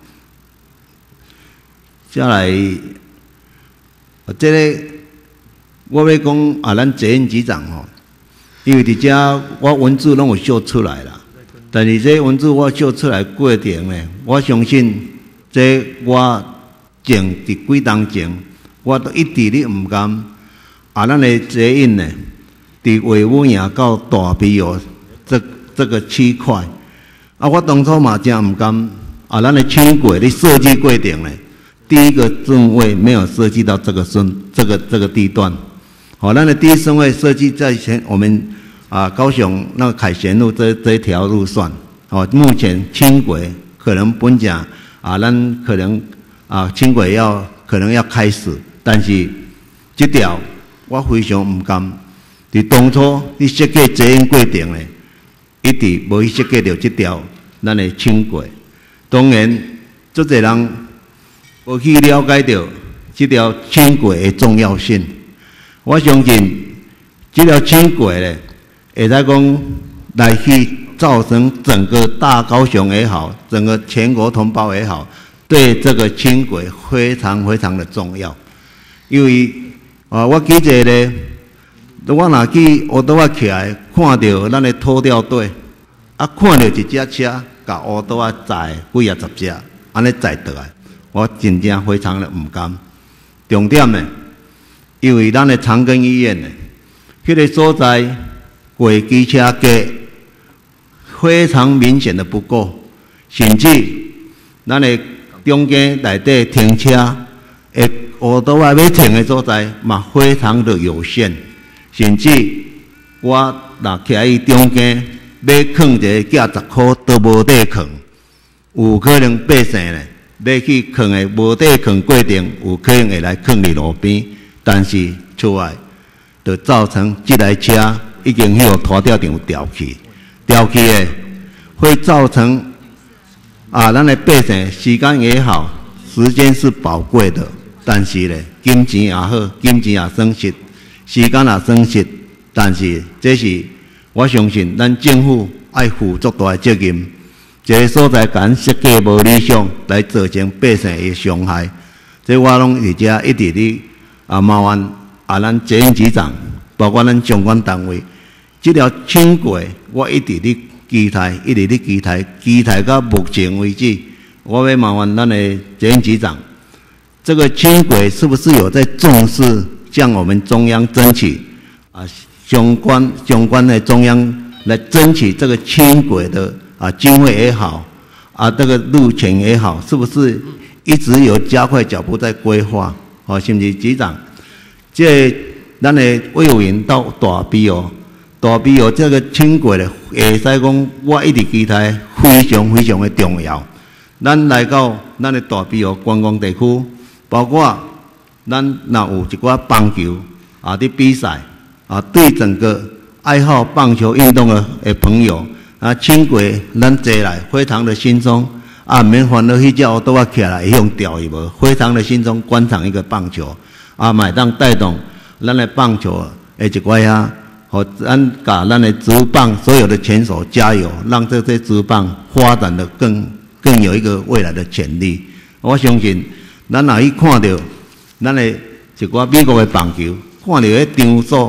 下来，这个。我要讲啊，咱责任局长吼，因为伫遮我文字拢有秀出来啦，但是这文字我秀出来过程呢，我相信这我前伫几当前，我都一直咧毋甘啊，咱的责任呢，伫维武营到大庇哦，这这个区块啊，我当初嘛真毋甘啊，咱的轻轨的设计过程呢，第一个顺位没有设计到这个顺这个这个地段。好，咱的第一顺位设计在前我们啊高雄那个凯旋路这这一条路算，哦，目前轻轨可能本讲啊，咱可能啊轻轨要可能要开始，但是这条我非常唔甘，伫当初你设计责任过程呢，一直无去设计到这条咱的轻轨，当然足侪人无去了解到这条轻轨的重要性。我相信这条轻轨呢，会使讲来去造成整个大高雄也好，整个全国同胞也好，对这个轻轨非常非常的重要。因为啊，我记者呢，我若去乌道仔起来，看到咱的拖吊队，啊，看到一只车甲乌道仔载几啊十只，安尼载倒来，我真正非常的唔甘。重点呢？因为咱的长庚医院呢，迄个所在过机车架非常明显的不够，甚至咱的中间内底停车，诶，乌道仔要停的所在嘛非常的有限，甚至我若徛喺中间要囥一个价十块都无地囥，有可能百姓呢要去囥的无地囥过程，有可能会来囥伫路边。但是出来，就造成这台车已经迄个拖吊场吊起，吊起的会造成啊，咱的百姓时间也好，时间是宝贵的，但是呢，金钱也好，金钱也损失，时间也损失，但是这是我相信咱政府爱负足大的责任，这个所在敢设计无理想，来造成百姓的伤害，这我拢伫遮一直咧。啊，麻烦啊，咱责任局长，包括咱相关单位，这条轻轨我一直咧期待，一直咧期待，期待到目前为止，我要麻烦咱的责任局长，这个轻轨是不是有在重视向我们中央争取啊相关相关的中央来争取这个轻轨的啊经费也好，啊这个路权也好，是不是一直有加快脚步在规划？哦，甚至局长，这咱的委员到大庇哦，大庇哦，这个轻轨的，会使讲我一直期待非常非常的重要。咱来到咱的大庇哦观光地区，包括咱若有一寡棒球啊的比赛啊，对整个爱好棒球运动的的朋友啊，轻轨咱坐来非常的轻松。啊，免烦恼迄只乌倒仔起来用钓伊无，非常的轻松观赏一个棒球，啊，买当带动咱的棒球诶一块啊，和咱甲咱的职棒所有的选手加油，让这些职棒发展的更更有一个未来的潜力。我相信，咱若去看到咱的一寡美国的棒球，看到迄场所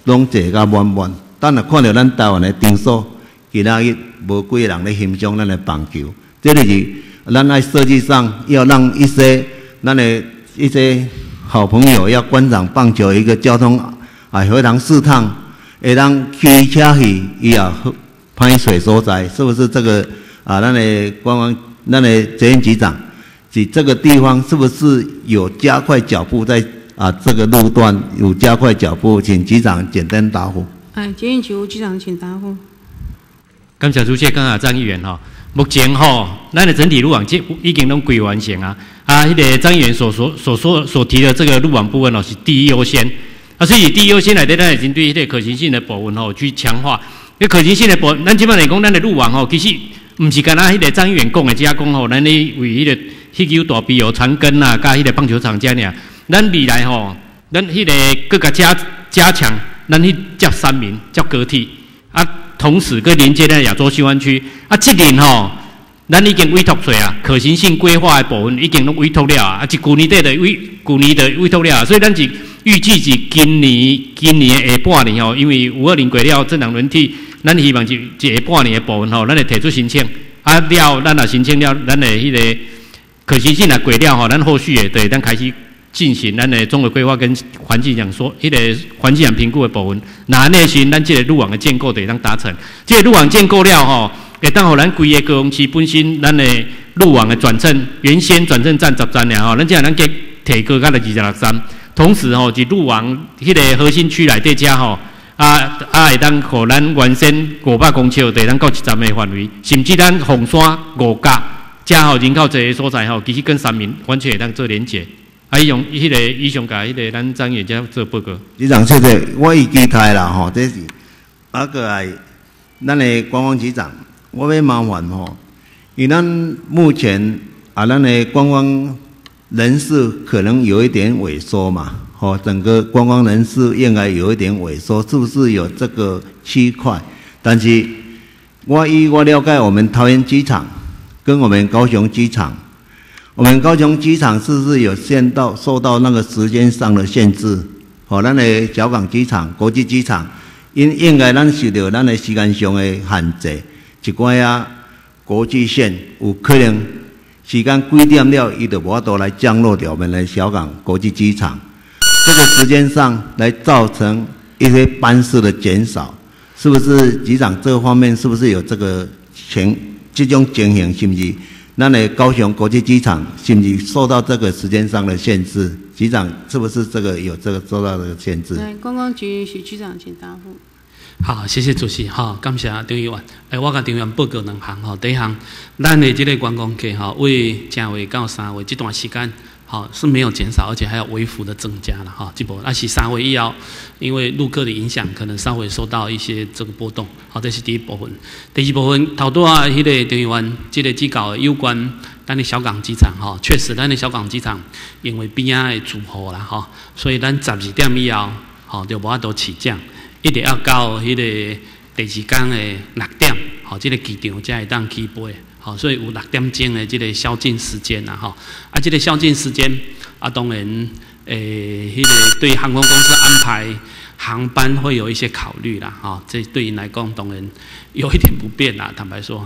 拢坐甲满满。等下看到咱台湾的场所，今仔日无几个人咧欣赏咱的棒球，这就是咱爱设计上要让一些咱的一些好朋友要观赏棒球一个交通啊非常适当，会当骑车去伊也歹水所在，是不是这个啊？咱的观光，咱的捷运局长，即这个地方是不是有加快脚步在啊这个路段有加快脚步？请局长简单答复。 哎，捷运局务局长请答复。 感谢主席，感谢张议员哈。目前吼，咱的整体路网这已经拢规完成啊。啊，迄、那个张议员所所所说所提的这个路网部分哦，是第一优先。啊，所以第一优先来底，咱已经对迄个可行性的部分吼去强化。那可行性的部分，咱即摆来讲，咱的路网吼，其实毋是干那迄个张议员讲的，只讲吼，咱咧为迄个迄球大臂哦、长庚啊，甲迄个棒球场遮尔。咱未来吼，咱迄个更加加加强，咱去接三民、接高铁啊。同时，佮连接咱亚洲新湾区啊，这年吼，咱已经委托出啊，可行性规划的部分已经拢委托了啊，啊，一旧年底的委，旧年的委托了，所以咱是预计是今年，今年的下半年吼，因为五二零过了政党轮替，咱希望是下半年的部分吼，咱会提出申请，啊了，咱也申请了，咱的迄个可行性也过了吼，咱后续也对，咱开始进行咱的综合规划跟环境讲说，迄个环境评估的部分，那内循咱这个路网的建构得当达成。这个路网建构了吼，会当互咱规个高雄市本身咱的路网的转正，原先转正站十站了吼，咱这样咱给提高到了二十六站。同时吼，是路网迄个核心区内底遮吼，啊啊会当互咱完成五百公尺地当到一站的范围，甚至咱凤山、五甲遮吼人口侪的所在吼，其实跟三民完全会当做连结。啊，用迄个以上甲迄个咱张业家做报告。 局长，谢谢，我已期待啦吼，这是啊个系咱的观光局长，我要麻烦吼，因为咱目前啊，咱的观光人士可能有一点萎缩嘛，吼，整个观光人士应该有一点萎缩，是不是有这个区块？但是我依我了解，我们桃园机场跟我们高雄机场。我们高雄机场是不是有限到受到那个时间上的限制？哦，咱的小港机场、国际机场，因应该咱受到咱的时间上的限制，一寡啊国际线有可能时间几点了，伊就无法度来降落到我们的小港国际机场，这个时间上来造成一些班次的减少，是不是局长这方面是不是有这个情这种情形，是不是？咱的高雄国际机场是不是受到这个时间上的限制？局长是不是这个有这个受到这个限制？ 对，观光局许局长请答复。 好，谢谢主席哈，感谢张议员。诶，我甲张议员报告两项吼，第一项，咱的这个观光客哈，为正月到三月这段时间。好是没有减少，而且还有微幅的增加了哈。这波，而且三月以后，因为陆客的影响，可能稍微受到一些这个波动。好，这是第一部分。第二部分，头拄啊，迄个张议员，这个机构有关咱的小港机场哈，确实咱的小港机场因为边仔的住户啦哈，所以咱十二点以后，好就无法度起降，一直要到迄个第二天的六点，好，这个机场才会当起飞。好，所以有六点钟的这个宵禁时间呐，哈，啊，这个宵禁时间啊，当然，诶、欸，迄、那个对航空公司安排航班会有一些考虑啦，哈，这对于来讲当然有一点不便啦，坦白说。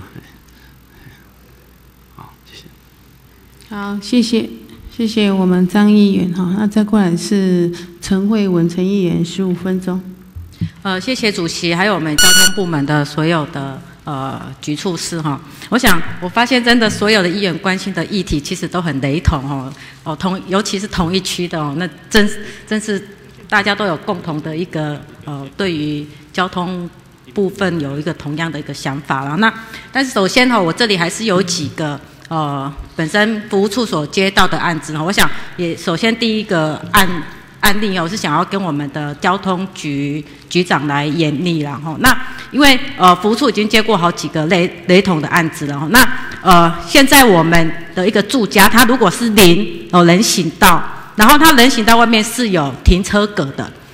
好，谢谢。 好，谢谢，谢谢我们张议员哈，那再过来是陈慧文陈议员，十五分钟。 呃，谢谢主席，还有我们交通部门的所有的。呃，局处室哈，我想我发现真的所有的议员关心的议题其实都很雷同哦，哦同尤其是同一区的哦，那真真是大家都有共同的一个呃对于交通部分有一个同样的一个想法了。那但是首先哈，我这里还是有几个呃本身服务处所接到的案子哈，我想也首先第一个案。案例哦，是想要跟我们的交通局局长来演绎啦吼。那因为呃服务处已经接过好几个雷雷同的案子了吼。那呃现在我们的一个住家，它如果是临哦人行道，然后它人行道外面是有停车格的，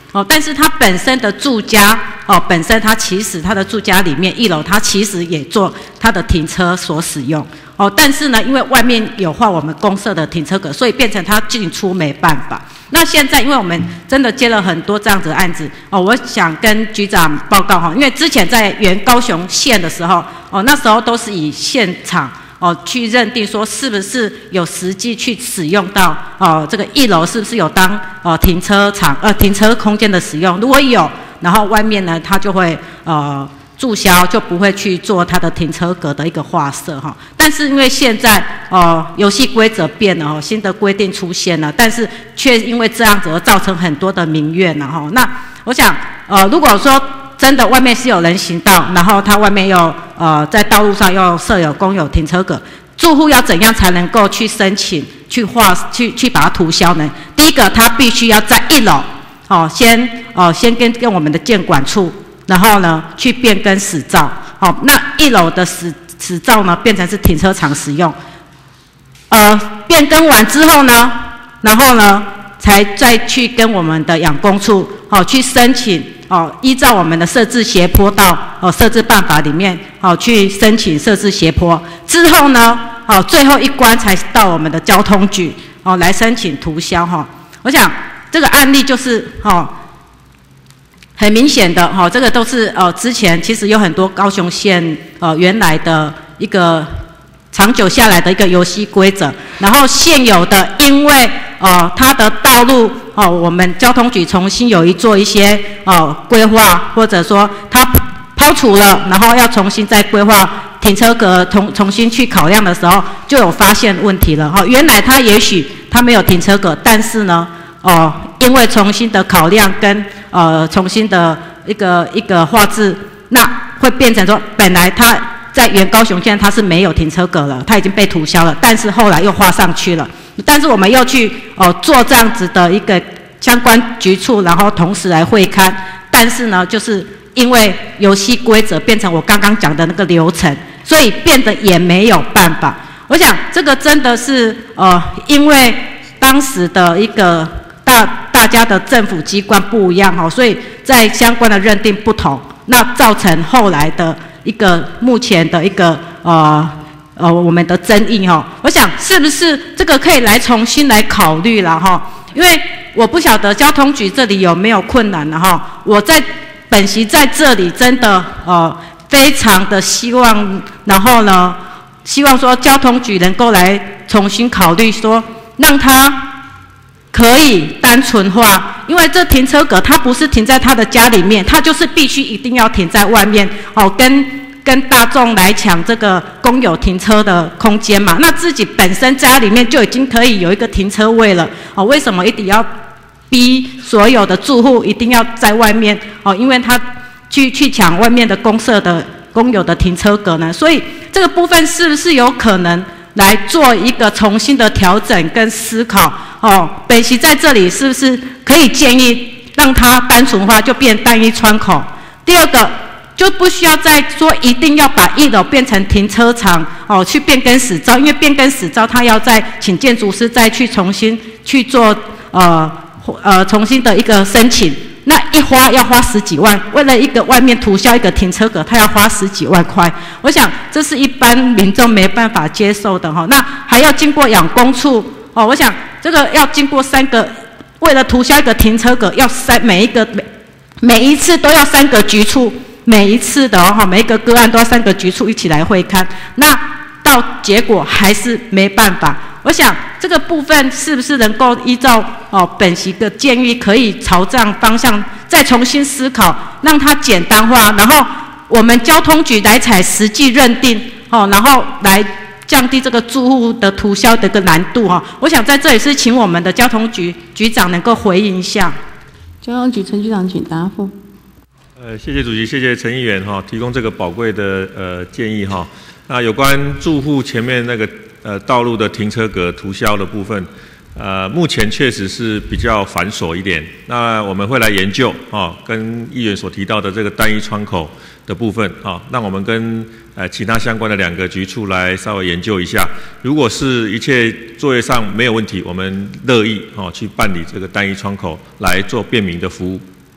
哦，但是他本身的住家哦，本身他其实他的住家里面一楼他其实也做他的停车所使用哦，但是呢，因为外面有画我们公设的停车格，所以变成他进出没办法。那现在因为我们真的接了很多这样子的案子哦，我想跟局长报告哈，因为之前在原高雄县的时候哦，那时候都是以现场哦去认定说是不是有实际去使用到哦这个一楼是不是有当呃停车场呃停车空间的使用，如果有，然后外面呢它就会呃注销，就不会去做它的停车格的一个划设哈。但是因为现在呃游戏规则变了哦，新的规定出现了，但是却因为这样子而造成很多的民怨了哈。那我想呃如果说真的外面是有人行道，然后它外面又呃在道路上又设有公有停车格，住户要怎样才能够去申请去划去去把它涂销呢？第一个，他必须要在一楼哦，先哦先跟跟我们的建管处，然后呢去变更使照，好、哦，那一楼的使使照呢变成是停车场使用，呃，变更完之后呢，然后呢才再去跟我们的养工处哦去申请。哦，依照我们的设置斜坡道哦设置办法里面哦去申请设置斜坡之后呢，哦最后一关才到我们的交通局哦来申请涂销哈、哦。我想这个案例就是哦很明显的哈、哦，这个都是呃之前其实有很多高雄县呃原来的一个长久下来的一个游戏规则，然后现有的因为呃它的道路。哦，我们交通局重新有一做一些哦规划，或者说它抛除了，然后要重新再规划停车格，重重新去考量的时候，就有发现问题了哈、哦。原来它也许它没有停车格，但是呢，哦，因为重新的考量跟呃重新的一个一个画质，那会变成说，本来它在原高雄县它是没有停车格了，它已经被涂销了，但是后来又画上去了。但是我们又去哦做这样子的一个相关局处，然后同时来会勘，但是呢，就是因为游戏规则变成我刚刚讲的那个流程，所以变得也没有办法。我想这个真的是呃，因为当时的一个大大家的政府机关不一样哈、哦，所以在相关的认定不同，那造成后来的一个目前的一个呃。呃，我们的争议哈，我想是不是这个可以来重新来考虑了哈？因为我不晓得交通局这里有没有困难了哈。我在本席在这里真的呃非常的希望，然后呢，希望说交通局能够来重新考虑说，让它可以单纯化，因为这停车格它不是停在他的家里面，它就是必须一定要停在外面哦，跟。跟大众来抢这个公有停车的空间嘛，那自己本身家里面就已经可以有一个停车位了哦，为什么一定要逼所有的住户一定要在外面哦？因为他去去抢外面的公设的公有的停车格呢，所以这个部分是不是有可能来做一个重新的调整跟思考哦？本席在这里是不是可以建议让它单纯化，就变单一窗口？第二个。就不需要再说一定要把一楼变成停车场哦，去变更使照，因为变更使照他要再请建筑师再去重新去做呃呃重新的一个申请，那一花要花十几万，为了一个外面涂销一个停车格，他要花十几万块，我想这是一般民众没办法接受的哈、哦。那还要经过养工处哦，我想这个要经过三个，为了涂销一个停车格，要三每一个每每一次都要三个局处。每一次的哦，每一个个案都要三个局处一起来会勘，那到结果还是没办法。我想这个部分是不是能够依照哦本席的建议，可以朝这样方向再重新思考，让它简单化，然后我们交通局来采实际认定哦，然后来降低这个住户的涂销的一个难度哈、哦。我想在这里是请我们的交通局局长能够回应一下。 交通局陈局长请答复。 呃，谢谢主席，谢谢陈议员哈，提供这个宝贵的呃建议哈。那有关住户前面那个呃道路的停车格涂销的部分，呃，目前确实是比较繁琐一点。那我们会来研究啊，跟议员所提到的这个单一窗口的部分啊，让我们跟呃其他相关的两个局处来稍微研究一下。如果是一切作业上没有问题，我们乐意哦去办理这个单一窗口来做便民的服务。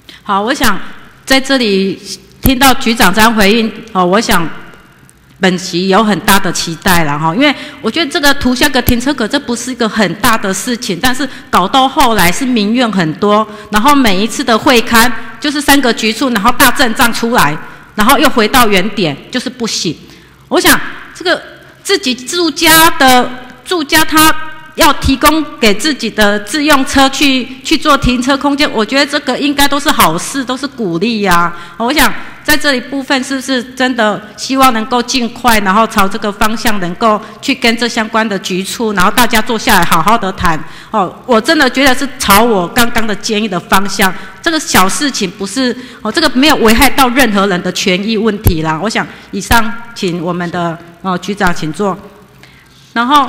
好，我想在这里听到局长这样回应，哦，我想本席有很大的期待了哈，因为我觉得这个涂下个停车格，这不是一个很大的事情，但是搞到后来是民怨很多，然后每一次的会勘就是三个局处，然后大阵仗出来，然后又回到原点，就是不行。我想这个自己住家的住家他要提供给自己的自用车去去做停车空间，我觉得这个应该都是好事，都是鼓励呀、啊。我想在这里部分是不是真的希望能够尽快，然后朝这个方向能够去跟这相关的局处，然后大家坐下来好好的谈。哦，我真的觉得是朝我刚刚的建议的方向。这个小事情不是哦，这个没有危害到任何人的权益问题啦。我想以上请我们的哦局长请坐，然后。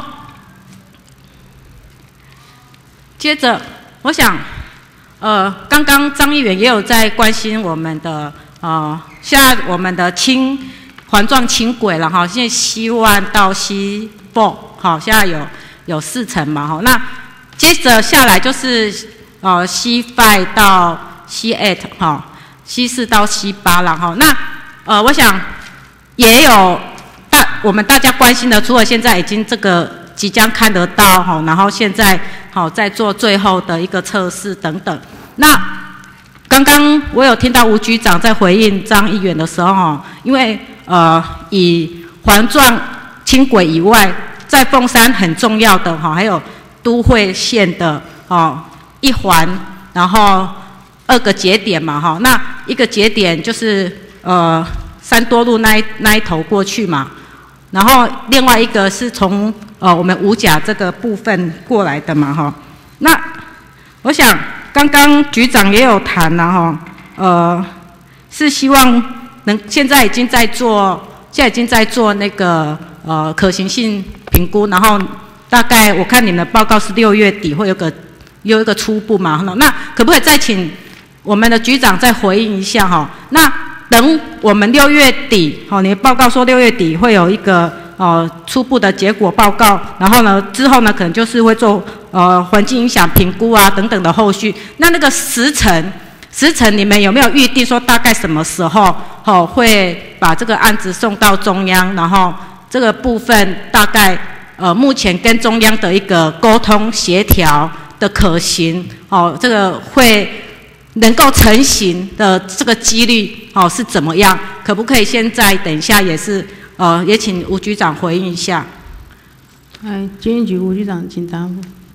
接着，我想，呃，刚刚张议员也有在关心我们的，呃，现在我们的轻环状轻轨了哈，现在西湾到西凤，好，现在有有四层嘛哈，那接着下来就是呃西 five 到西 eight 哈，西四到西八了哈，那呃，我想也有大我们大家关心的，除了现在已经这个。即将看得到哈，然后现在好在做最后的一个测试等等。那刚刚我有听到吴局长在回应张议员的时候哈，因为呃以环状轻轨以外，在凤山很重要的哈，还有都会线的哦一环，然后二个节点嘛哈，那一个节点就是呃三多路那一那一头过去嘛。然后另外一个是从呃我们五甲这个部分过来的嘛哈，那我想刚刚局长也有谈了哈，呃是希望能现在已经在做，现在已经在做那个呃可行性评估，然后大概我看你们的报告是六月底会有个有一个初步嘛，那可不可以再请我们的局长再回应一下哈？那等我们六月底，好，你的报告说六月底会有一个呃初步的结果报告，然后呢之后呢可能就是会做呃环境影响评估啊等等的后续。那那个时程，时程你们有没有预定说大概什么时候哦会把这个案子送到中央？然后这个部分大概呃目前跟中央的一个沟通协调的可行哦，这个会。能够成型的这个几率哦是怎么样？可不可以现在等一下也是呃也请吴局长回应一下。 哎，监狱局吴局长请答复。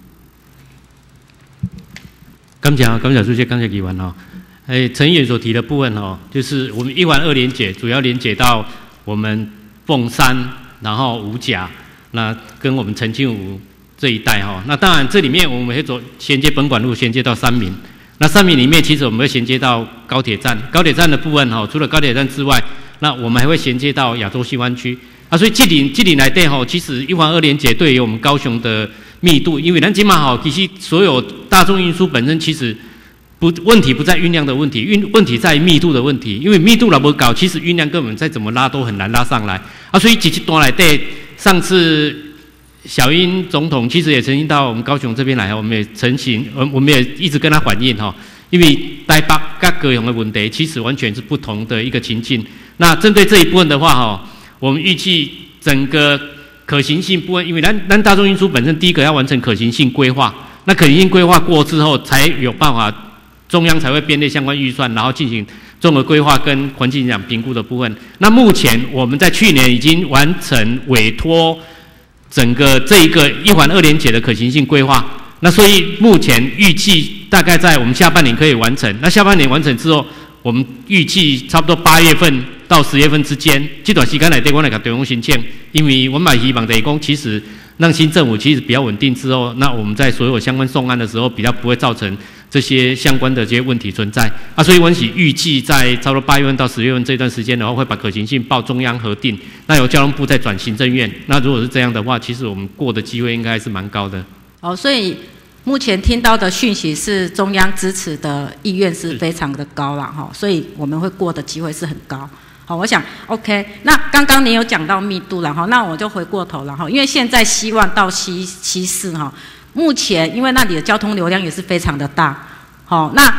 感谢感谢主席，感谢议员哈。哎，陈议员所提的部分哈，就是我们一环二连结主要连结到我们凤山，然后五甲，那跟我们澄清湖这一带哈。那当然这里面我们会走衔接本馆路，衔接到三民。那三民里面，其实我们会衔接到高铁站，高铁站的部分哈，除了高铁站之外，那我们还会衔接到亚洲西湾区啊。所以这里这里来对哈，其实一环二连结对于我们高雄的密度，因为咱今嘛好，其实所有大众运输本身其实不问题不在运量的问题，运问题在密度的问题，因为密度老不搞，其实运量根本再怎么拉都很难拉上来啊。所以几期多来对上次。小英总统其实也曾经到我们高雄这边来，我们也成行，我我们也一直跟他反映哈，因为台北跟高雄的问题其实完全是不同的一个情境。那针对这一部分的话哈，我们预计整个可行性部分，因为咱咱大众运输本身第一个要完成可行性规划，那可行性规划过之后，才有办法中央才会编列相关预算，然后进行综合规划跟环境影响评估的部分。那目前我们在去年已经完成委托。整个这一个一环二连结的可行性规划，那所以目前预计大概在我们下半年可以完成。那下半年完成之后，我们预计差不多八月份到十月份之间，这段时间来对我来给中央申请，因为我们也希望等于讲，其实让新政府其实比较稳定之后，那我们在所有相关送案的时候，比较不会造成这些相关的这些问题存在啊。所以我们预计在差不多八月份到十月份这段时间的话，会把可行性报中央核定，那由交通部再转行政院。那如果是这样的话，其实我们过的机会应该是蛮高的。 哦，所以目前听到的讯息是中央支持的意愿是非常的高啦哈，所以我们会过的机会是很高。好，我想 OK。那刚刚你有讲到密度了哈，那我就回过头了哈，因为现在西万到西西四哈，目前因为那里的交通流量也是非常的大，好，那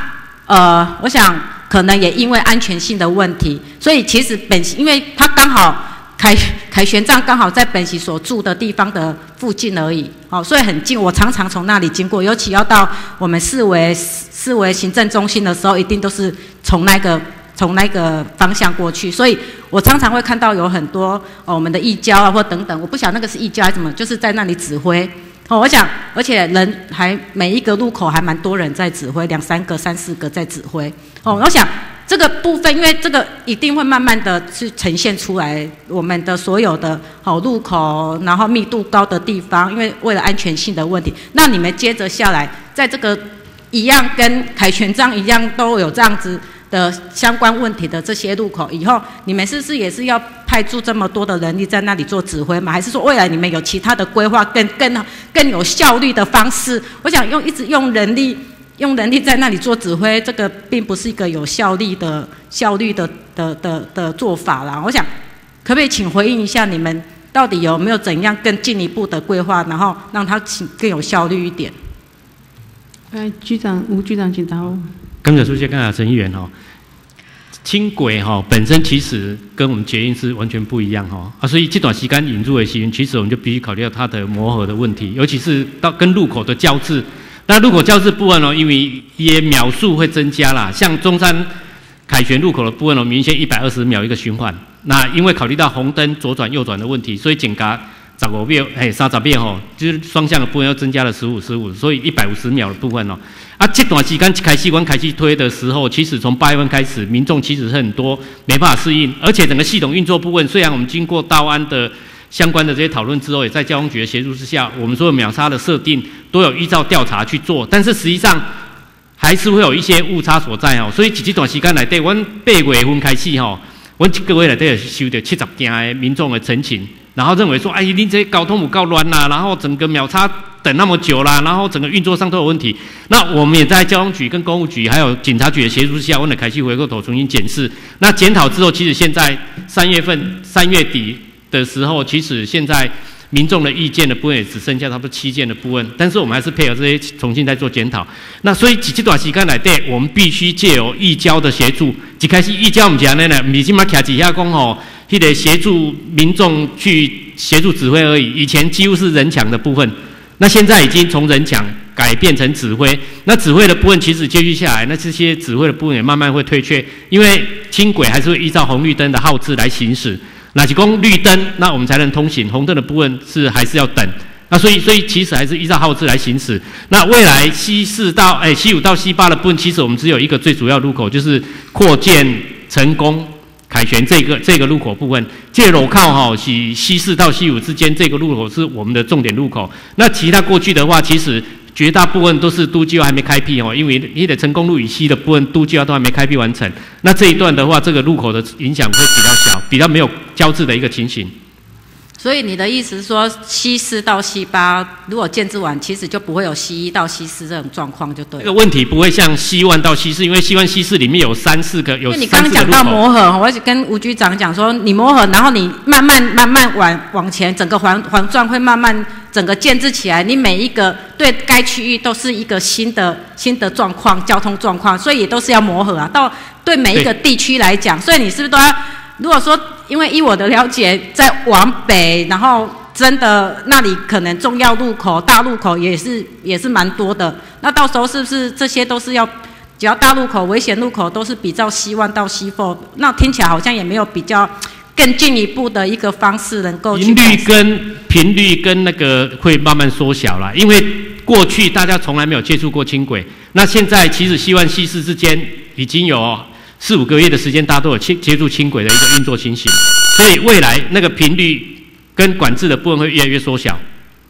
呃，我想可能也因为安全性的问题，所以其实本席因为它刚好凯凯旋站刚好在本席所住的地方的附近而已，哦，所以很近。我常常从那里经过，尤其要到我们四维四维行政中心的时候，一定都是从那个从那个方向过去，所以我常常会看到有很多哦我们的义交啊或等等，我不晓得那个是义交还是什么，就是在那里指挥。哦，我想，而且人还每一个路口还蛮多人在指挥，两三个、三四个在指挥。哦，我想这个部分，因为这个一定会慢慢的去呈现出来，我们的所有的哦路口，然后密度高的地方，因为为了安全性的问题，那你们接着下来，在这个一样跟凯旋站一样都有这样子的相关问题的这些路口，以后你们是不是也是要派驻这么多的人力在那里做指挥吗？还是说未来你们有其他的规划更更更有效率的方式？我想用一直用人力用人力在那里做指挥，这个并不是一个有效率的效率的的的的做法啦。我想可不可以请回应一下，你们到底有没有怎样更进一步的规划，然后让它更有效率一点？ 呃，局长吴局长请答复。 刚才出现刚才陈议员哈，轻轨哈本身其实跟我们捷运是完全不一样哈啊，所以这段时间引入的时间，其实我们就必须考虑到它的磨合的问题，尤其是到跟路口的交织。那路口交织部分哦，因为也秒数会增加啦，像中山凯旋路口的部分哦，明显一百二十秒一个循环。那因为考虑到红灯左转右转的问题，所以减加十五秒，哎，三十秒吼，就是双向的部分又增加了十五、十五，所以一百五十秒的部分哦。啊，这段时间开始关开始推的时候，其实从八月份开始，民众其实是很多没办法适应，而且整个系统运作部分，虽然我们经过道安的相关的这些讨论之后，也在交通局的协助之下，我们所有秒杀的设定都有依照调查去做，但是实际上还是会有一些误差所在哦。所以这段时间来对，我们八月份开始吼，我们一个月来对收到七十件的民众的陈情。然后认为说，哎，你这交通有够乱啦，然后整个秒差等那么久啦，然后整个运作上都有问题。那我们也在交通局、跟公务局还有警察局的协助之下，我们开始回过头重新检视。那检讨之后，其实现在三月份、三月底的时候，其实现在民众的意见的部分也只剩下差不多七件的部分，但是我们还是配合这些重新再做检讨。那所以这段时间来对，我们必须借由义交的协助。一开始义交我们讲的呢，不是今嘛徛一下讲吼。迄个协助民众去协助指挥而已，以前几乎是人墙的部分，那现在已经从人墙改变成指挥。那指挥的部分其实接续下来，那这些指挥的部分也慢慢会退却，因为轻轨还是会依照红绿灯的号志来行驶。那是讲绿灯，那我们才能通行；红灯的部分是还是要等。那所以，所以其实还是依照号志来行驶。那未来西四到哎西五到西八的部分，其实我们只有一个最主要路口，就是扩建成功。凯旋这个这个路口部分，这个路口哈是西四到西五之间，这个路口是我们的重点路口。那其他过去的话，其实绝大部分都是都计划还没开辟哦，因为你的成功路以西的部分都计划都还没开辟完成。那这一段的话，这个路口的影响会比较小，比较没有交织的一个情形。 所以你的意思是说，西四到西八如果建制完，其实就不会有西一到西四这种状况，就对了。 这个问题不会像西万到西四，因为西万西四里面有三四个，有三四个路口。 因为你刚刚讲到磨合，我跟吴局长讲说，你磨合，然后你慢慢慢慢往往前，整个环环状会慢慢整个建制起来。你每一个对该区域都是一个新的新的状况，交通状况，所以也都是要磨合啊。到对每一个地区来讲，所以你是不是都要？如果说，因为依我的了解，在往北，然后真的那里可能重要路口、大路口也是也是蛮多的。那到时候是不是这些都是要，只要大路口、危险路口都是比照西万到西four？那听起来好像也没有比较更进一步的一个方式能够去。 频率跟频率跟那个会慢慢缩小啦，因为过去大家从来没有接触过轻轨，那现在其实西万西四之间已经有。四五个月的时间，大家都有接接触轻轨的一个运作情形，所以未来那个频率跟管制的部分会越来越缩小。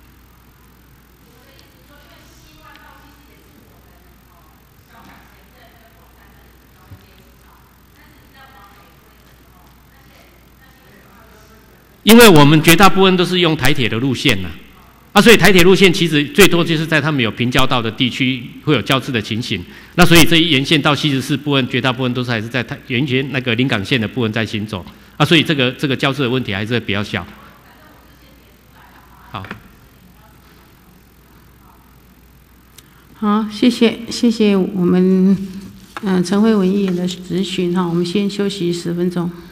因为我们绝大部分都是用台铁的路线呐、啊，啊，所以台铁路线其实最多就是在他们有平交道的地区会有交织的情形。那所以这一沿线到七十四部分，绝大部分都是还是在台沿线那个临港线的部分在行走啊，所以这个这个交织的问题还是比较小。好， 好，谢谢谢谢我们嗯，陈慧文议员的质询哈，我们先休息十分钟。